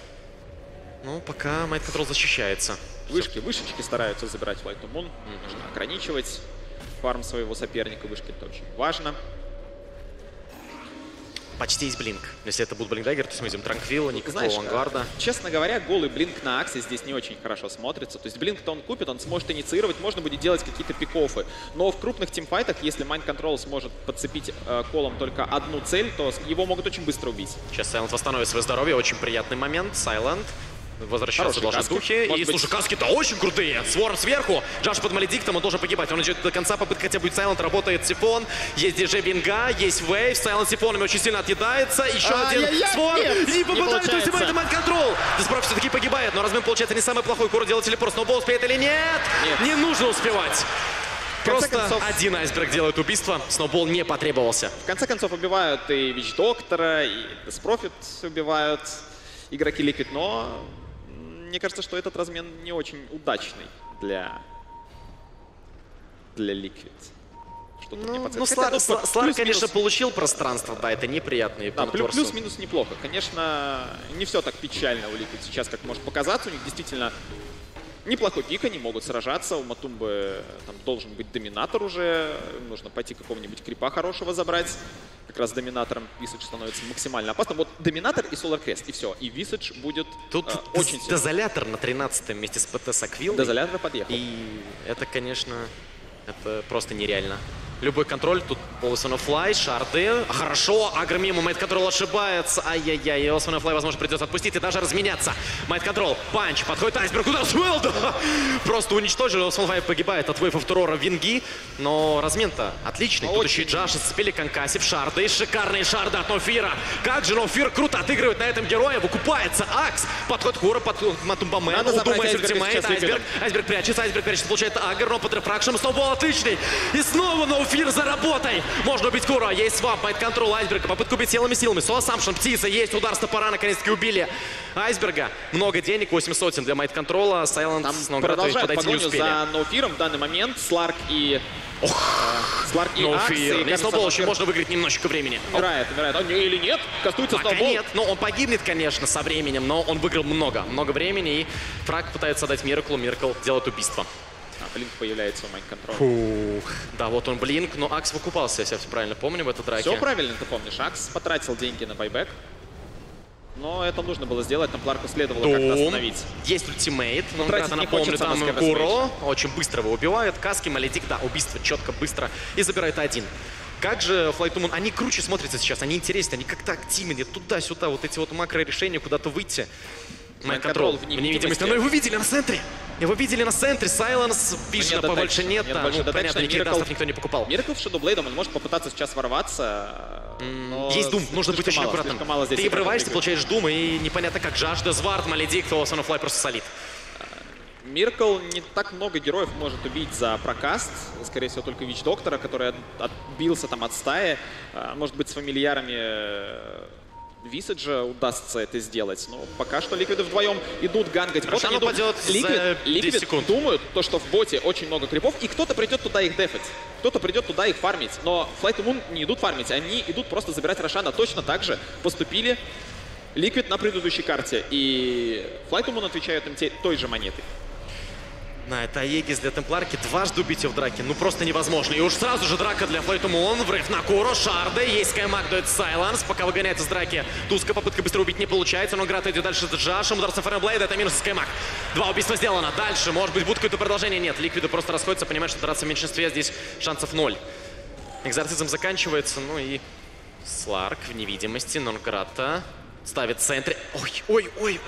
Speaker 5: Ну, пока Майт Контрол защищается.
Speaker 6: Вышечки стараются забирать Fly to Moon. Нужно ограничивать фарм своего соперника. Вышки это очень важно.
Speaker 5: Почти есть блинк. Если это будет блинк-даггер, то мы видим Транквилла, никакого авангарда.
Speaker 6: Честно говоря, голый блинк на Аксе здесь не очень хорошо смотрится. То есть блинк-то он купит, он сможет инициировать, можно будет делать какие-то пик-оффы. Но в крупных тимфайтах, если Mind Control сможет подцепить колом только одну цель, то его могут очень быстро убить.
Speaker 5: Сейчас Сайлент восстановит свое здоровье. Очень приятный момент. Сайлент. Возвращаться должны духи. И, слушай, каски-то очень крутые. Сворм сверху. Джаш под Маледиктом, он должен погибать. Он идет до конца попытки, хотя будет Сайлент, работает Сифон. Есть диджей Винга, есть Вейв. Сайлент Сифонами очень сильно отъедается. Еще один Сворм. Не попадает, это Mind Control. Деспроф все-таки погибает, но размен получается не самый плохой. Кура делает телепорт. Сноубол успеет или нет? Не нужно успевать. Просто один Айсберг делает убийство. Сноубол не потребовался.
Speaker 6: В конце концов убивают и Вич Доктора, и Деспрофит убивают игроки Liquid, но мне кажется, что этот размен не очень удачный для Liquid.
Speaker 5: Ну, Слар, конечно, получил пространство, да, это неприятный.
Speaker 6: Да, плюс-минус неплохо. Конечно, не все так печально у Liquid сейчас, как может показаться. У них действительно неплохой пик, они могут сражаться. У Матумбы там должен быть доминатор уже. Нужно пойти какого-нибудь крипа хорошего забрать. Как раз доминатором Visage становится максимально опасным. Вот доминатор и Solar Crest, и все. И Visage будет очень сильный.
Speaker 5: Дозолятор на 13-м вместе с ПТ с Аквиллой.
Speaker 6: Дозолятор подъехал.
Speaker 5: И это, конечно, это просто нереально. Любой контроль, тут Олсона Флай, шарды. Хорошо, агромимо, Майт Контрол ошибается. Ай-яй-яй, Олсона Флай, возможно, придется отпустить и даже разменяться. Майт Контрол, панч, подходит Айсберг, удар с Уэлда. Просто уничтожили, Олсона Флай погибает от Вейфа второго Винги. Но размен-то отличный. Тут еще и Джаш сцепили конкассив, шарды, шикарные шарды от Ноуфира. Как же Ноуфир круто отыгрывает на этом герое, выкупается Акс. Подходит Кура, подходит Матумбамен, удумается ультимейт, Айсберг прячется, получает агр, но под рефракшем, сноубол отличный. И снова Ноуфир Ноуфир, заработай! Можно убить Куро, есть свап, майнд-контрол Айсберга, попытка убить силами, Соло Самшн, птица, есть удар с топора, наконец-таки убили Айсберга. Много денег, 8 сотен для майнд-контрола, Сайленс, но
Speaker 6: продолжают
Speaker 5: подойти не
Speaker 6: погоню
Speaker 5: успели.
Speaker 6: за Ноуфиром в данный момент. Сларк и... Сларк и Акс.
Speaker 5: Ноуфир, для Сноубола еще можно выиграть немножечко времени.
Speaker 6: Умирает. Или нет? Кастуется
Speaker 5: Пока
Speaker 6: Сноубол.
Speaker 5: нет, но он погибнет, конечно, со временем, но он выиграл много времени, и фраг пытается дать Мираклу, Миракл делает убийство.
Speaker 6: Блинк появляется у майнд-контрола.
Speaker 5: Да, вот он Блинк, но Акс выкупался, если я все правильно помню в этой драке.
Speaker 6: Все правильно ты помнишь. Акс потратил деньги на байбек. Но это нужно было сделать, Темпларку следовало как-то остановить.
Speaker 5: Есть ультимейт, но
Speaker 6: тратить не
Speaker 5: напомню,
Speaker 6: хочется
Speaker 5: там
Speaker 6: на Skyrim
Speaker 5: Куро очень быстро его убивают. Каски, Маледик, да, убийство четко, быстро и забирает один. Как же Flight to Moon, они круче смотрятся сейчас, они интереснее, они как-то активнее, туда-сюда, вот эти вот макро-решения, куда-то выйти.
Speaker 6: Майнд-контрол
Speaker 5: в невидимости. Но его видели на центре! Его видели на центре, Сайленс, Вижена побольше нет, да,
Speaker 6: больше
Speaker 5: ну, понятно, никаких дастов никто не покупал.
Speaker 6: Миракл с Shadowblade'ом, он может попытаться сейчас ворваться.
Speaker 5: Есть Дум, нужно быть очень аккуратным. Ты обрываешься, получаешь Дум, и непонятно как. Жажда, Звард, Маледик, то Sonofly просто солит.
Speaker 6: Миракл не так много героев может убить за прокаст. Скорее всего, только Вич Доктора, который отбился там от стаи. Может быть, с фамильярами Висаджа удастся это сделать. Но пока что Ликвиды вдвоем идут гангать. Вот
Speaker 5: Рошан упадет за 10 секунд.
Speaker 6: Думают, что в боте очень много крипов, и кто-то придет туда их дефать. Кто-то придет туда их фармить. Но Flight to Moon не идут фармить, они идут просто забирать Рошана. Точно так же поступили Ликвид на предыдущей карте. И Flight to Moon отвечают им той же монетой.
Speaker 5: Да, это Аегис для Темпларки. Дважды убить его в драке. Ну, просто невозможно. И уж сразу же драка для Flight to Moon. Врыв на Куро, Шарды. Есть Скаймак, дует Сайленс. Пока выгоняет из драки Туска. Попытка быстро убить не получается. Но Град идет дальше с Джашем. Удар с Фаерблейда. Это минус Скаймак. 2 убийства сделано. Дальше. Может быть, будет какое-то продолжение. Нет. Ликвиды просто расходятся. Понимают, что драться в меньшинстве. Здесь шансов 0. Экзорцизм заканчивается. Ну и Сларк в невидимости. Нонграта ставит в центре. Ой.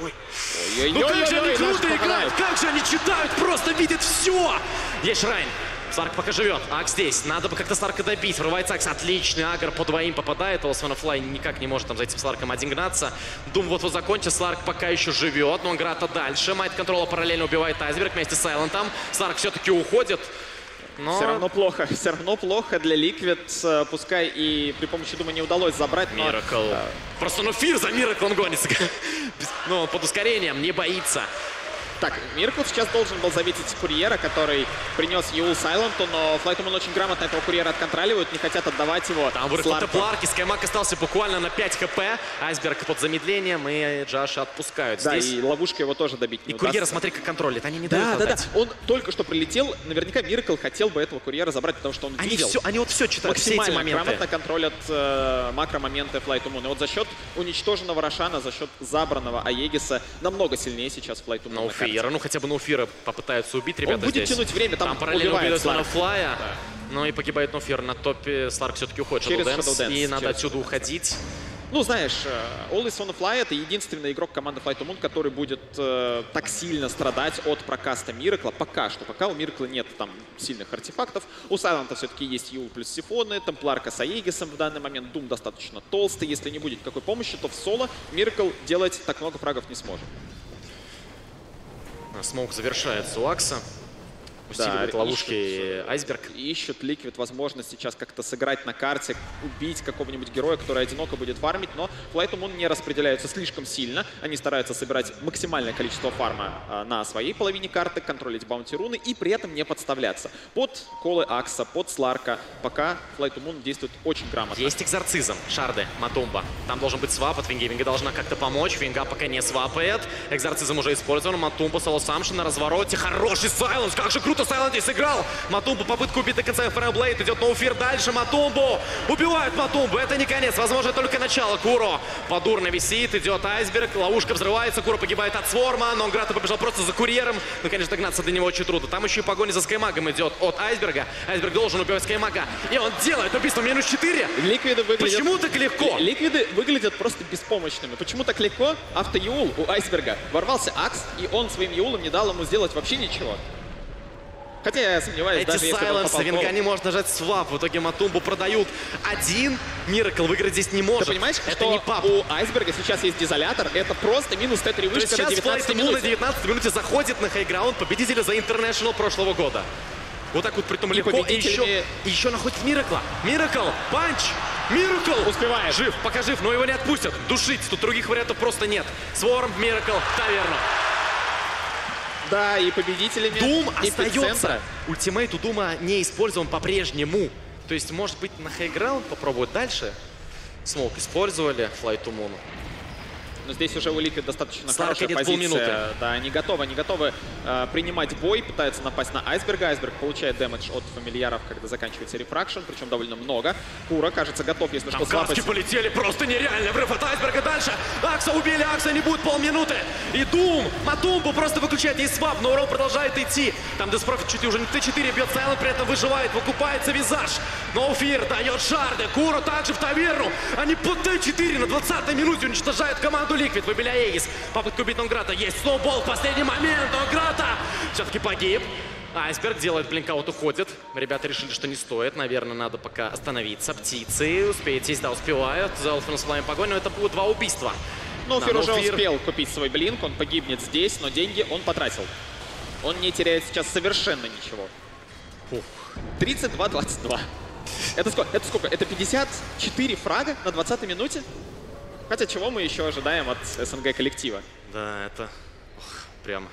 Speaker 5: Ну как же они круто играют! Как же они читают! Просто видят все! Есть Шрайн. Сларк пока живет. Акс здесь. Надо бы как-то Сларка добить. Врывается Акс. Отличный агр по двоим попадает. Sonofly никак не может там зайти в Сларком один гнаться. Дум вот закончится. Сларк пока еще живет. Но он Грата дальше. Майнд-контрола параллельно убивает Айсберг вместе с Сайлентом. Сларк все-таки уходит. Но...
Speaker 6: Все равно плохо для Ликвид. Пускай и при помощи Дума не удалось забрать, но...
Speaker 5: Миракл. Просто Ноуфир за Мираклом гонится. Ну, под ускорением, не боится.
Speaker 6: Так, Миракл сейчас должен был заметить курьера, который принес Юл Сайленту, но Flight to Moon очень грамотно этого курьера отконтроливают, не хотят отдавать его.
Speaker 5: Там вырыв на Темпларке, Скаймак остался буквально на 5 хп, Айсберг под замедлением, и Джаша отпускают.
Speaker 6: Да,
Speaker 5: здесь...
Speaker 6: и ловушка его тоже добить не удастся.
Speaker 5: И курьера, смотри, как контролит, они не дают отдать.
Speaker 6: Он только что прилетел, наверняка Миракл хотел бы этого курьера забрать, потому что он видел.
Speaker 5: Они вот все читают, все эти
Speaker 6: максимально
Speaker 5: моменты.
Speaker 6: грамотно контролят макромоменты Flight to Moon. И вот за счет уничтоженного Рошана, за счет забранного Аегиса намного сильнее сейчас Flight to Moon.
Speaker 5: Ноуфира, ну хотя бы Ноуфира попытаются убить ребята.
Speaker 6: Он будет
Speaker 5: здесь.
Speaker 6: тянуть время, там
Speaker 5: параллельно убивают
Speaker 6: Сларк.
Speaker 5: Sonofly,
Speaker 6: Да.
Speaker 5: но и погибает Ноуфир на топе. Сларк все-таки уходит
Speaker 6: Через
Speaker 5: Shadow
Speaker 6: Shadow
Speaker 5: Dance,
Speaker 6: Dance,
Speaker 5: и надо
Speaker 6: через
Speaker 5: отсюда
Speaker 6: Shadow Dance,
Speaker 5: уходить.
Speaker 6: Ну, знаешь, Always Sonofly — это единственный игрок команды Flight to Moon, который будет так сильно страдать от прокаста Миракла. Пока что. Пока у Миракла нет там сильных артефактов. У Сайлента все-таки есть Юл плюс Сифоны, Темпларка с Аегисом в данный момент. Дум достаточно толстый. Если не будет никакой помощи, то в соло Миракл делать так много фрагов не сможет.
Speaker 5: Смоук завершается у Акса. Усиливает ловушки Айсберг.
Speaker 6: Ищут Ликвид возможность сейчас как-то сыграть на карте, убить какого-нибудь героя, который одиноко будет фармить, но Flight to Moon не распределяются слишком сильно. Они стараются собирать максимальное количество фарма на своей половине карты, контролить баунти-руны и при этом не подставляться под колы Акса, под Сларка. Пока Flight to Moon действует очень грамотно.
Speaker 5: Есть экзорцизм. Шарды, Матумба. Там должен быть свап от Винги. Винга должна как-то помочь. Винга пока не свапает. Экзорцизм уже использован. Матумба, Соло Самшн на развороте. Хороший Сайленс. Как же круто Сайленс здесь сыграл. Матумбу попытку убить до конца. Фаерблейд идет Ноуфир дальше. Матумбу. Убивают Матумбу. Это не конец. Возможно, только начало. Куро подурно висит. Идет Айсберг. Ловушка взрывается. Куро погибает от Сворма. Но Грата побежал просто за курьером. Ну, конечно, догнаться до него очень трудно. Там еще и погоня за Скаймагом идет от Айсберга. Айсберг должен убивать Скаймага. И он делает убийство минус 4.
Speaker 6: Ликвиды выглядят...
Speaker 5: Почему так легко?
Speaker 6: Ликвиды выглядят просто беспомощными. Почему так легко? Автоюл у Айсберга. Ворвался Акс, и он своим юлом не дал ему сделать вообще ничего. Хотя я сомневаюсь, даже если он попал в
Speaker 5: Винга
Speaker 6: гол.
Speaker 5: не может нажать свап. В итоге Матумбу продают. Один Миракл выиграть здесь не может.
Speaker 6: Ты понимаешь,
Speaker 5: это
Speaker 6: что
Speaker 5: не пап.
Speaker 6: у Айсберга сейчас есть дизолятор? Это просто минус Т3
Speaker 5: То есть
Speaker 6: вышка на
Speaker 5: сейчас Flight
Speaker 6: 19
Speaker 5: to Moon на
Speaker 6: минуте.
Speaker 5: 19 минуте заходит на хайграунд победителя за International прошлого года. Вот так вот притом
Speaker 6: И
Speaker 5: легко. И
Speaker 6: победителями-
Speaker 5: еще находит Миракла. Миракл, панч! Миракл!
Speaker 6: Успевает.
Speaker 5: Жив, пока жив, но его не отпустят. Душить, тут других вариантов просто нет. Сворм, Миракл, Таверна.
Speaker 6: Да, и победителями
Speaker 5: Дум
Speaker 6: эпицентра.
Speaker 5: остается. Ультимейт у Дума не использован по-прежнему. То есть, может быть, на хайграунд попробовать дальше. Смоук использовали, Flight to Moon.
Speaker 6: Но здесь уже у Liquid достаточно
Speaker 5: Старк
Speaker 6: хорошая
Speaker 5: идет
Speaker 6: позиция.
Speaker 5: полминуты.
Speaker 6: Да, они готовы принимать бой, пытаются напасть на Айсберга. Айсберг получает дэмэдж от фамильяров, когда заканчивается рефракшн, причем довольно много. Кура, кажется, готов, если
Speaker 5: Там
Speaker 6: что, слабость.
Speaker 5: каски полетели, просто нереально. Врыв от Айсберга дальше. Акса убили, Акса не будет полминуты. И Дум, Матумбу просто выключает. Есть свап, но урон продолжает идти. Там Деспрофит чуть уже не Т4 бьет, Сайлент при этом выживает, выкупается Визаж. Ноуфир дает шарды. Кура также в таверну. Они по Т4 на 20-й минуте уничтожают команду Liquid, выбили Эгис. Попытка убить Нонграта. Есть сноубол в последний момент. Нонграта все-таки погиб. Айсберг делает блинкаут, уходит. Ребята решили, что не стоит. Наверное, надо пока остановиться. Птицы успеют сесть, да, успевают. За Алфинус Флайм погонь, но это будет 2 убийства.
Speaker 6: Ноуфир
Speaker 5: Да,
Speaker 6: уже
Speaker 5: Ноуфир.
Speaker 6: успел купить свой блинк, он погибнет здесь, но деньги он потратил. Он не теряет сейчас совершенно ничего. 32-22. Это сколько? Это 54 фрага на 20-й минуте? Хотя чего мы еще ожидаем от СНГ коллектива?
Speaker 5: Да, это... прям...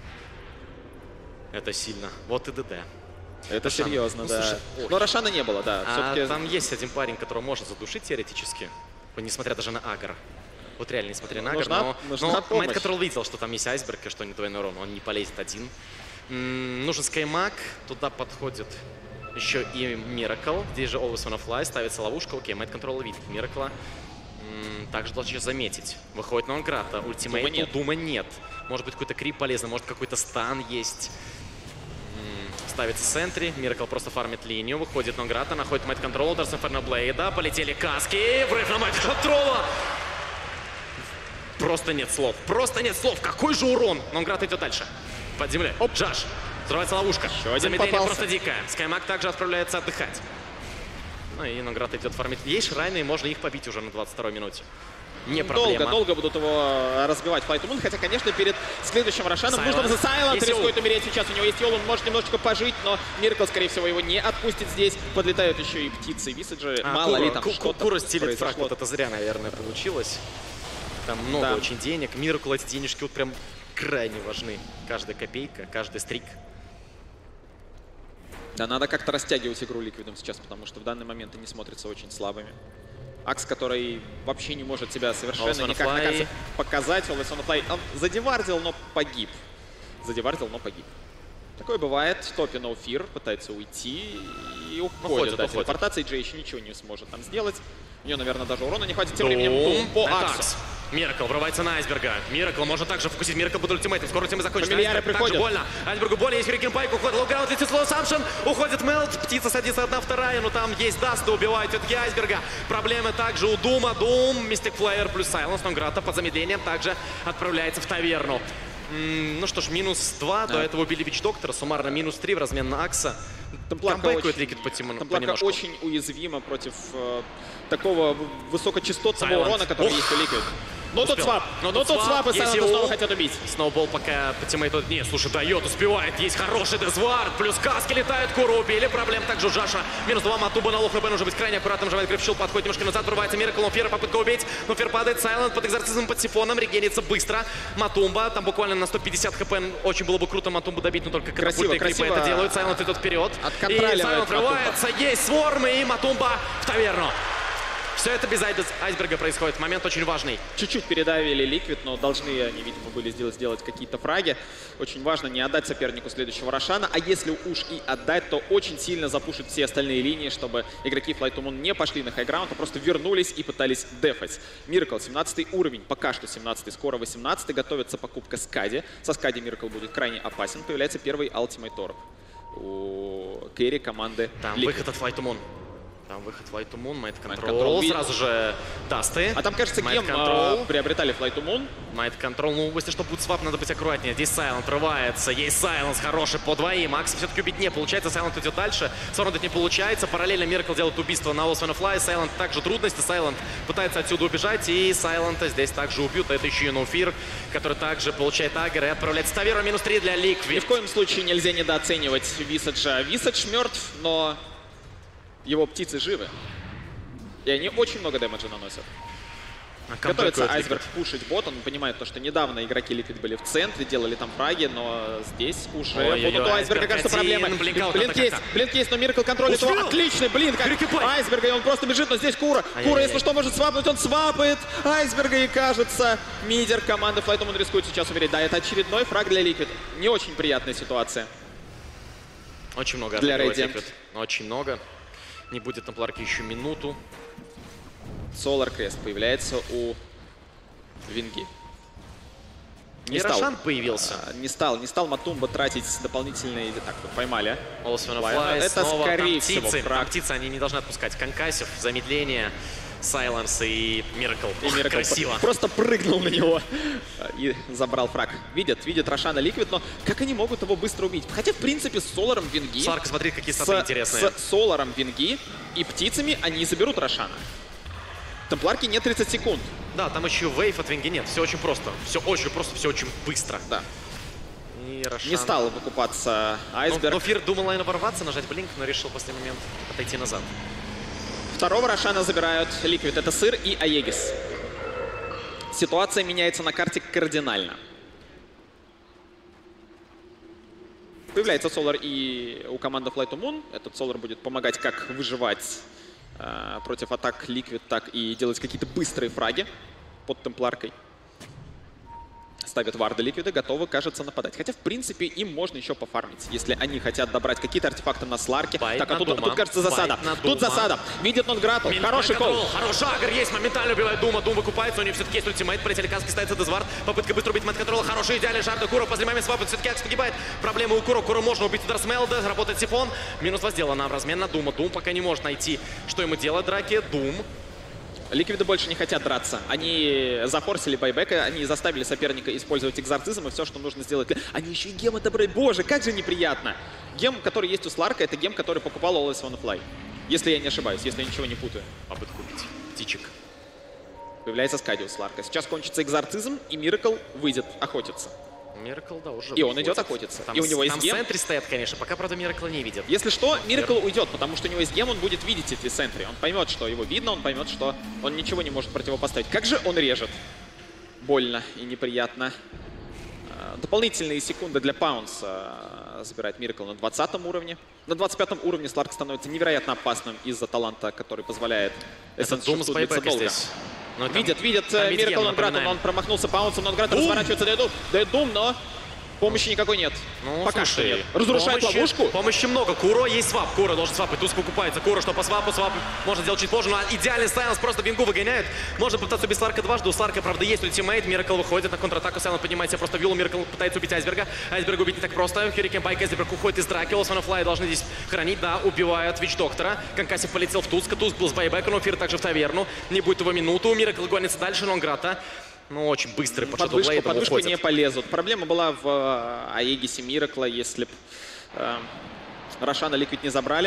Speaker 5: Это сильно. Вот и ДД.
Speaker 6: Это
Speaker 5: Рошан.
Speaker 6: серьезно,
Speaker 5: Ну,
Speaker 6: да.
Speaker 5: слушай, ой.
Speaker 6: Но Рошана не было, да.
Speaker 5: А
Speaker 6: Все-таки
Speaker 5: там есть один парень, которого можно задушить теоретически, несмотря даже на Агр. Вот реально, несмотря на Агр,
Speaker 6: Нужна
Speaker 5: но
Speaker 6: помощь.
Speaker 5: Мэтт Контрол видел, что там есть Айсберг и что не двойной урон, он не полезет один. Нужен Скаймаг, туда подходит еще и Миракл, здесь же Always Wanna Fly, ставится ловушка, окей, Мэтт Контрол видит Миракла. Также должен сейчас заметить. Выходит Нонграта, ультимейт
Speaker 6: Дума нет.
Speaker 5: Дума нет. Может быть, какой-то крип полезный, может, какой-то стан есть. Ставится в центре, Миракл просто фармит линию, выходит Нонграта, находит Мэтт Контрол, Дарс Инферно Блейда, полетели каски, врыв на Мэтт Контрола. Просто нет слов, какой же урон! Нонграт идет дальше, под землей. Оп, Джаш, взрывается ловушка,
Speaker 6: один
Speaker 5: замедление
Speaker 6: попался.
Speaker 5: просто дикое. Скаймаг также отправляется отдыхать. Ну и Нонграт идет фармить. Есть шрайны, и можно их побить уже на 22-й минуте. Не проблема.
Speaker 6: Долго будут его разбивать Flight to Moon, хотя, конечно, перед следующим Рошаном
Speaker 5: Silent.
Speaker 6: нужно за Silent,
Speaker 5: Есть
Speaker 6: рискует
Speaker 5: Йол.
Speaker 6: умереть сейчас, у него есть Йол, он может немножечко пожить, но Миракл, скорее всего, его не отпустит здесь. Подлетают еще и птицы, и Висаджи, мало ли там что-то
Speaker 5: Кура стилит фраг,
Speaker 6: произошло.
Speaker 5: вот это зря, наверное, получилось. Там много
Speaker 6: Да.
Speaker 5: очень денег. Миракл эти денежки вот прям крайне важны. Каждая копейка, каждый стрик.
Speaker 6: Да, надо как-то растягивать игру Ликвидом сейчас, потому что в данный момент они смотрятся очень слабыми. Акс, который вообще не может себя совершенно
Speaker 5: Always Wanna
Speaker 6: никак
Speaker 5: Fly.
Speaker 6: наконец показать. Always Wanna Fly. Он задевардил, но погиб. Такое бывает. В топе No Fear пытается уйти и уходит. Да,
Speaker 5: уходит.
Speaker 6: телепортацией Джей еще ничего не сможет там сделать. У нее, наверное, даже урона не хватит. Тем временем Дум по
Speaker 5: Это
Speaker 6: Аксу.
Speaker 5: Акс. Миракл врывается на Айсберга. Миракл можно также фокусить. Миракл будет ультимейтом. Скоро ультимейт закончится.
Speaker 6: Фамильяры
Speaker 5: Айсберг
Speaker 6: приходят.
Speaker 5: также больно. Айсбергу больно. Есть Хюрикен Пайк. Уходит лоуграунд. Летит слоу самшен. Уходит Мелт. Птица садится одна, вторая. Но там есть Даст. Убивает все-таки Айсберга. Проблемы также у Дума. Дум, Мистик Флеер плюс Сайленс. Нонграта под замедлением также отправляется в таверну. Ну что ж, минус 2. До этого убили Вич Доктора. Суммарно минус 3 в размен на Акса. Камбэкует Ликвид
Speaker 6: Темпларка
Speaker 5: понемножку.
Speaker 6: очень уязвима против такого высокочастотного
Speaker 5: Silent.
Speaker 6: урона, который
Speaker 5: Ох.
Speaker 6: есть у Liquid. Но тут
Speaker 5: Успел.
Speaker 6: свап.
Speaker 5: Но
Speaker 6: Но
Speaker 5: тут
Speaker 6: тут свап, и
Speaker 5: есть
Speaker 6: Silent
Speaker 5: его.
Speaker 6: снова хотят убить.
Speaker 5: Сноубол пока по тиммейту... Не, слушай, дает, успевает. Есть хороший Дезвард. Плюс каски летает. Куру убили. Проблем также у Джаша. Минус 2. Матуба на лох. НП нужно быть крайне аккуратным. Живает Грифшилд. Подходит немножко назад. Врывается Миракл. Ноуфир. Попытка убить. Ноуфир падает. Сайлент под экзорцизмом, под сифоном. Регенится быстро. Матумба. Там буквально на 150 хп. Очень было бы круто Матумбу добить, но только катапульты и крипы
Speaker 6: красиво.
Speaker 5: это делают. Сайлент идет вперед. И
Speaker 6: Отконтроливает
Speaker 5: Сайлент
Speaker 6: Матумба.
Speaker 5: врывается. Есть свормы. И Матумба в таверну. Все это без Айсберга происходит. Момент очень важный.
Speaker 6: Чуть-чуть передавили Liquid, но должны они, видимо, были сделать какие-то фраги. Очень важно не отдать сопернику следующего Рошана, а если уж и отдать, то очень сильно запушить все остальные линии, чтобы игроки Flight to Moon не пошли на хайграунд, а просто вернулись и пытались дефать. Miracle, 17 уровень, пока что 17, скоро 18, готовится покупка Скади. Со Скади Miracle будет крайне опасен. Появляется первый Ultimate Orb у керри команды
Speaker 5: Там
Speaker 6: Liquid.
Speaker 5: выход от Flight to Moon. Там выход Flight to Moon, Mind Control. Сразу же Дасты.
Speaker 6: А там, кажется, Гем приобретали Flight to Moon.
Speaker 5: Mind Control. Ну, если что, будет свап, надо быть аккуратнее. Здесь Silent рывается. Есть Silence хороший по двоим. Макс все-таки убить не получается. Silent идет дальше. Сорнет не получается. Параллельно Miracle делает убийство на All Swan Fly. Silent также трудности. Silent пытается отсюда убежать. И Silent здесь также убьют. Это еще и No Fear, который также получает агр и отправляется в таверну. -3 для Liquid.
Speaker 6: Ни в коем случае нельзя недооценивать Висаджа. Висадж мертв, но его птицы живы. И они очень много дэмэджа наносят. Готовится Айсберг пушить бот. Он понимает то, что недавно игроки Liquid были в центре, делали там фраги, но здесь уже будут у Айсберга, кажется, проблемы. Блинк есть, но Miracle контролит его. Отличный блинк Айсберга, и он просто бежит, но здесь Кура. Кура, если что, может свапнуть, он свапает Айсберга, и кажется, мидер команды Flight to Moon рискует сейчас умереть. Да, это очередной фраг для Liquid. Не очень приятная ситуация.
Speaker 5: Очень много
Speaker 6: для Radiant.
Speaker 5: Очень много. Не будет темпларки еще минуту.
Speaker 6: Solar Crest появляется у Винги.
Speaker 5: Не Рошан появился.
Speaker 6: Не стал Матумба тратить дополнительные... Так, вот поймали.
Speaker 5: Это скорее всего фраг. Птицы они не должны отпускать. Конкассив, замедление, Сайленс и Miracle. Красиво.
Speaker 6: Просто прыгнул на него и забрал фраг. Видят Рошана Liquid, но как они могут его быстро убить? Хотя, в принципе, с Соларом Винги...
Speaker 5: Сарка, смотри, какие статы интересные.
Speaker 6: С Соларом Винги и птицами они заберут Рошана. Темпларки нет 30 секунд.
Speaker 5: Да, там еще вейв от Винги нет. Все очень просто. Все очень быстро.
Speaker 6: Да. И Рошан... Не стал выкупаться Айсберг.
Speaker 5: Но Фир думал, наверное, ворваться, нажать блинк, но решил после момента отойти назад.
Speaker 6: Второго Рошана забирают Liquid. Это Сыр и Аегис. Ситуация меняется на карте кардинально. Появляется Solar и у команды Flight to Moon. Этот Solar будет помогать как выживать против атак Liquid, так и делать какие-то быстрые фраги под темпларкой. Ставят варды Liquid, готовы, кажется, нападать. Хотя, в принципе, им можно еще пофармить, если они хотят добрать какие-то артефакты на Сларке. Так, а тут, кажется, засада. Тут засада. Видит Нонгратл. Хороший кол.
Speaker 5: Хороший агр есть. Моментально убивает Дума. Дум выкупается. У него все-таки есть ультимейт. Полетели каски, ставится Дезвард. Попытка быстро убить Mind Control. Хороший идеальный шард. Кура после момента свапает. Все-таки Акс погибает. Проблема у Кура. Куру можно убить удар Смелда. Работает Сифон. Минус возделана в размен на Дума. Дум пока не может найти, что ему делать, драки. Дум.
Speaker 6: Ликвиды больше не хотят драться. Они зафорсили байбека, они заставили соперника использовать экзорцизм, и все, что нужно сделать. Они еще и гем отобрали. Боже, как же неприятно. Гем, который есть у Сларка, это гем, который покупал Always Wanna Fly. Если я не ошибаюсь, если я ничего не путаю.
Speaker 5: Попытку купить птичек.
Speaker 6: Появляется Скади у Сларка. Сейчас кончится экзорцизм, и Miracle выйдет охотиться.
Speaker 5: Miracle, да, уже
Speaker 6: и он идет охотиться.
Speaker 5: Там,
Speaker 6: и у него есть гем.
Speaker 5: Там сентри стоят, конечно. Пока, правда, Miracle не видит.
Speaker 6: Если что, Miracle уйдет, потому что у него есть гем, он будет видеть эти сентри. Он поймет, что его видно, он поймет, что он ничего не может противопоставить. Как же он режет. Больно и неприятно. Дополнительные секунды для Паунса забирает Miracle на 20 уровне. На 25 уровне Сларк становится невероятно опасным из-за таланта, который позволяет
Speaker 5: Эссенсу длиться долго.
Speaker 6: Видит Miracle Нонгратл, но он промахнулся Паунсом, Нонгратл разворачивается, дает Дум, но помощи никакой нет.
Speaker 5: Ну,
Speaker 6: пока что нет. Разрушает ловушку.
Speaker 5: Помощи много. Куро есть свап. Куро должен свапать. Туз покупается. Куро, что по свапу. Свап можно сделать чуть позже. Но идеальный Сайленс просто Вингу выгоняет. Можно попытаться убить Сларка дважды. У Сларка, правда, есть ультимейт. Miracle выходит на контратаку. Сайленс поднимает себе просто виллу. Miracle пытается убить Айсберга. Айсберга убить не так просто. Хюрикен Байк. Айсберг уходит из драки. All Swan Fly должны здесь хранить. Да, убивают Вич Доктора. Конкассив полетел в Тузка. Туз был с байбеком. Но Фир также в таверну. Не будет его минуту. Miracle гонится дальше. Нонграта. Ну, очень быстрый по
Speaker 6: подвышку не полезут. Проблема была в Аегисе Миракла. Если бы Рошана Liquid не забрали,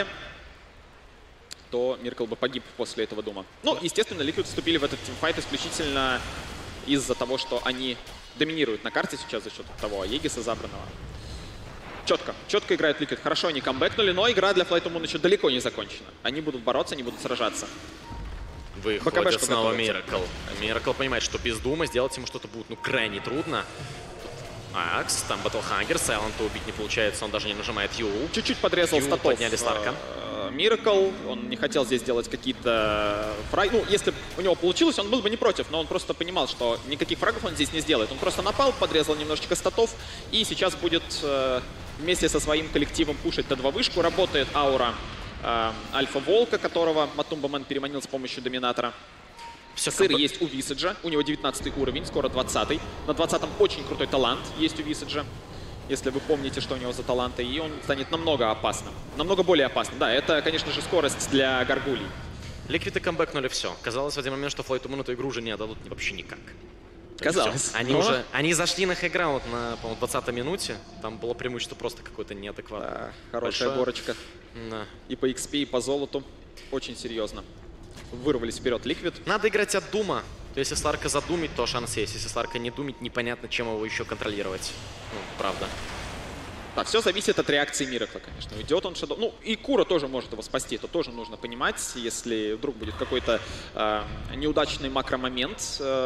Speaker 6: то Miracle бы погиб после этого Дума. Ну, естественно, Liquid вступили в этот тимфайт исключительно из-за того, что они доминируют на карте сейчас за счет того Аегиса забранного. Четко играют Liquid. Хорошо, они камбэкнули, но игра для Flight to Moon еще далеко не закончена. Они будут бороться, они будут сражаться.
Speaker 5: Выходит снова Miracle. Miracle понимает, что без Дума сделать ему что-то будет крайне трудно. Акс, там Батлхангер, Сайлента убить не получается, он даже не нажимает Ю.
Speaker 6: Чуть-чуть подрезал статов.
Speaker 5: Подняли Сларка.
Speaker 6: Miracle, он не хотел здесь делать какие-то фраги. Ну, если бы у него получилось, он был бы не против, но он просто понимал, что никаких фрагов он здесь не сделает. Он просто напал, подрезал немножечко статов, и сейчас будет вместе со своим коллективом пушить Т2 вышку. Работает аура Альфа-Волка, которого Матумба Мэн переманил с помощью Доминатора. Сыр есть у Висаджа, у него 19 уровень, скоро 20-й. На 20-м очень крутой талант есть у Висаджа. если вы помните, что у него за таланты, и он станет намного опасным. Намного более опасным. Да, это, конечно же, скорость для Гаргулей.
Speaker 5: Ликвиды камбэкнули все. Казалось в один момент, что Flight to Moon эту игру уже не отдадут вообще никак.
Speaker 6: Казалось.
Speaker 5: Они зашли на хайграунд на, по-моему, 20-й минуте. Там было преимущество просто какое-то неадекватное.
Speaker 6: Да, хорошая горочка.
Speaker 5: Да.
Speaker 6: И по XP, и по золоту. Очень серьезно. Вырвались вперед Ликвид.
Speaker 5: Надо играть от дума. То есть, если Сларка задумить, то шанс есть. Если Сларка не думить, непонятно, чем его еще контролировать. Ну, правда.
Speaker 6: Да, все зависит от реакции Миракла, конечно. Уйдет он Shadow. Ну, и Кура тоже может его спасти. Это тоже нужно понимать. Если вдруг будет какой-то неудачный макромомент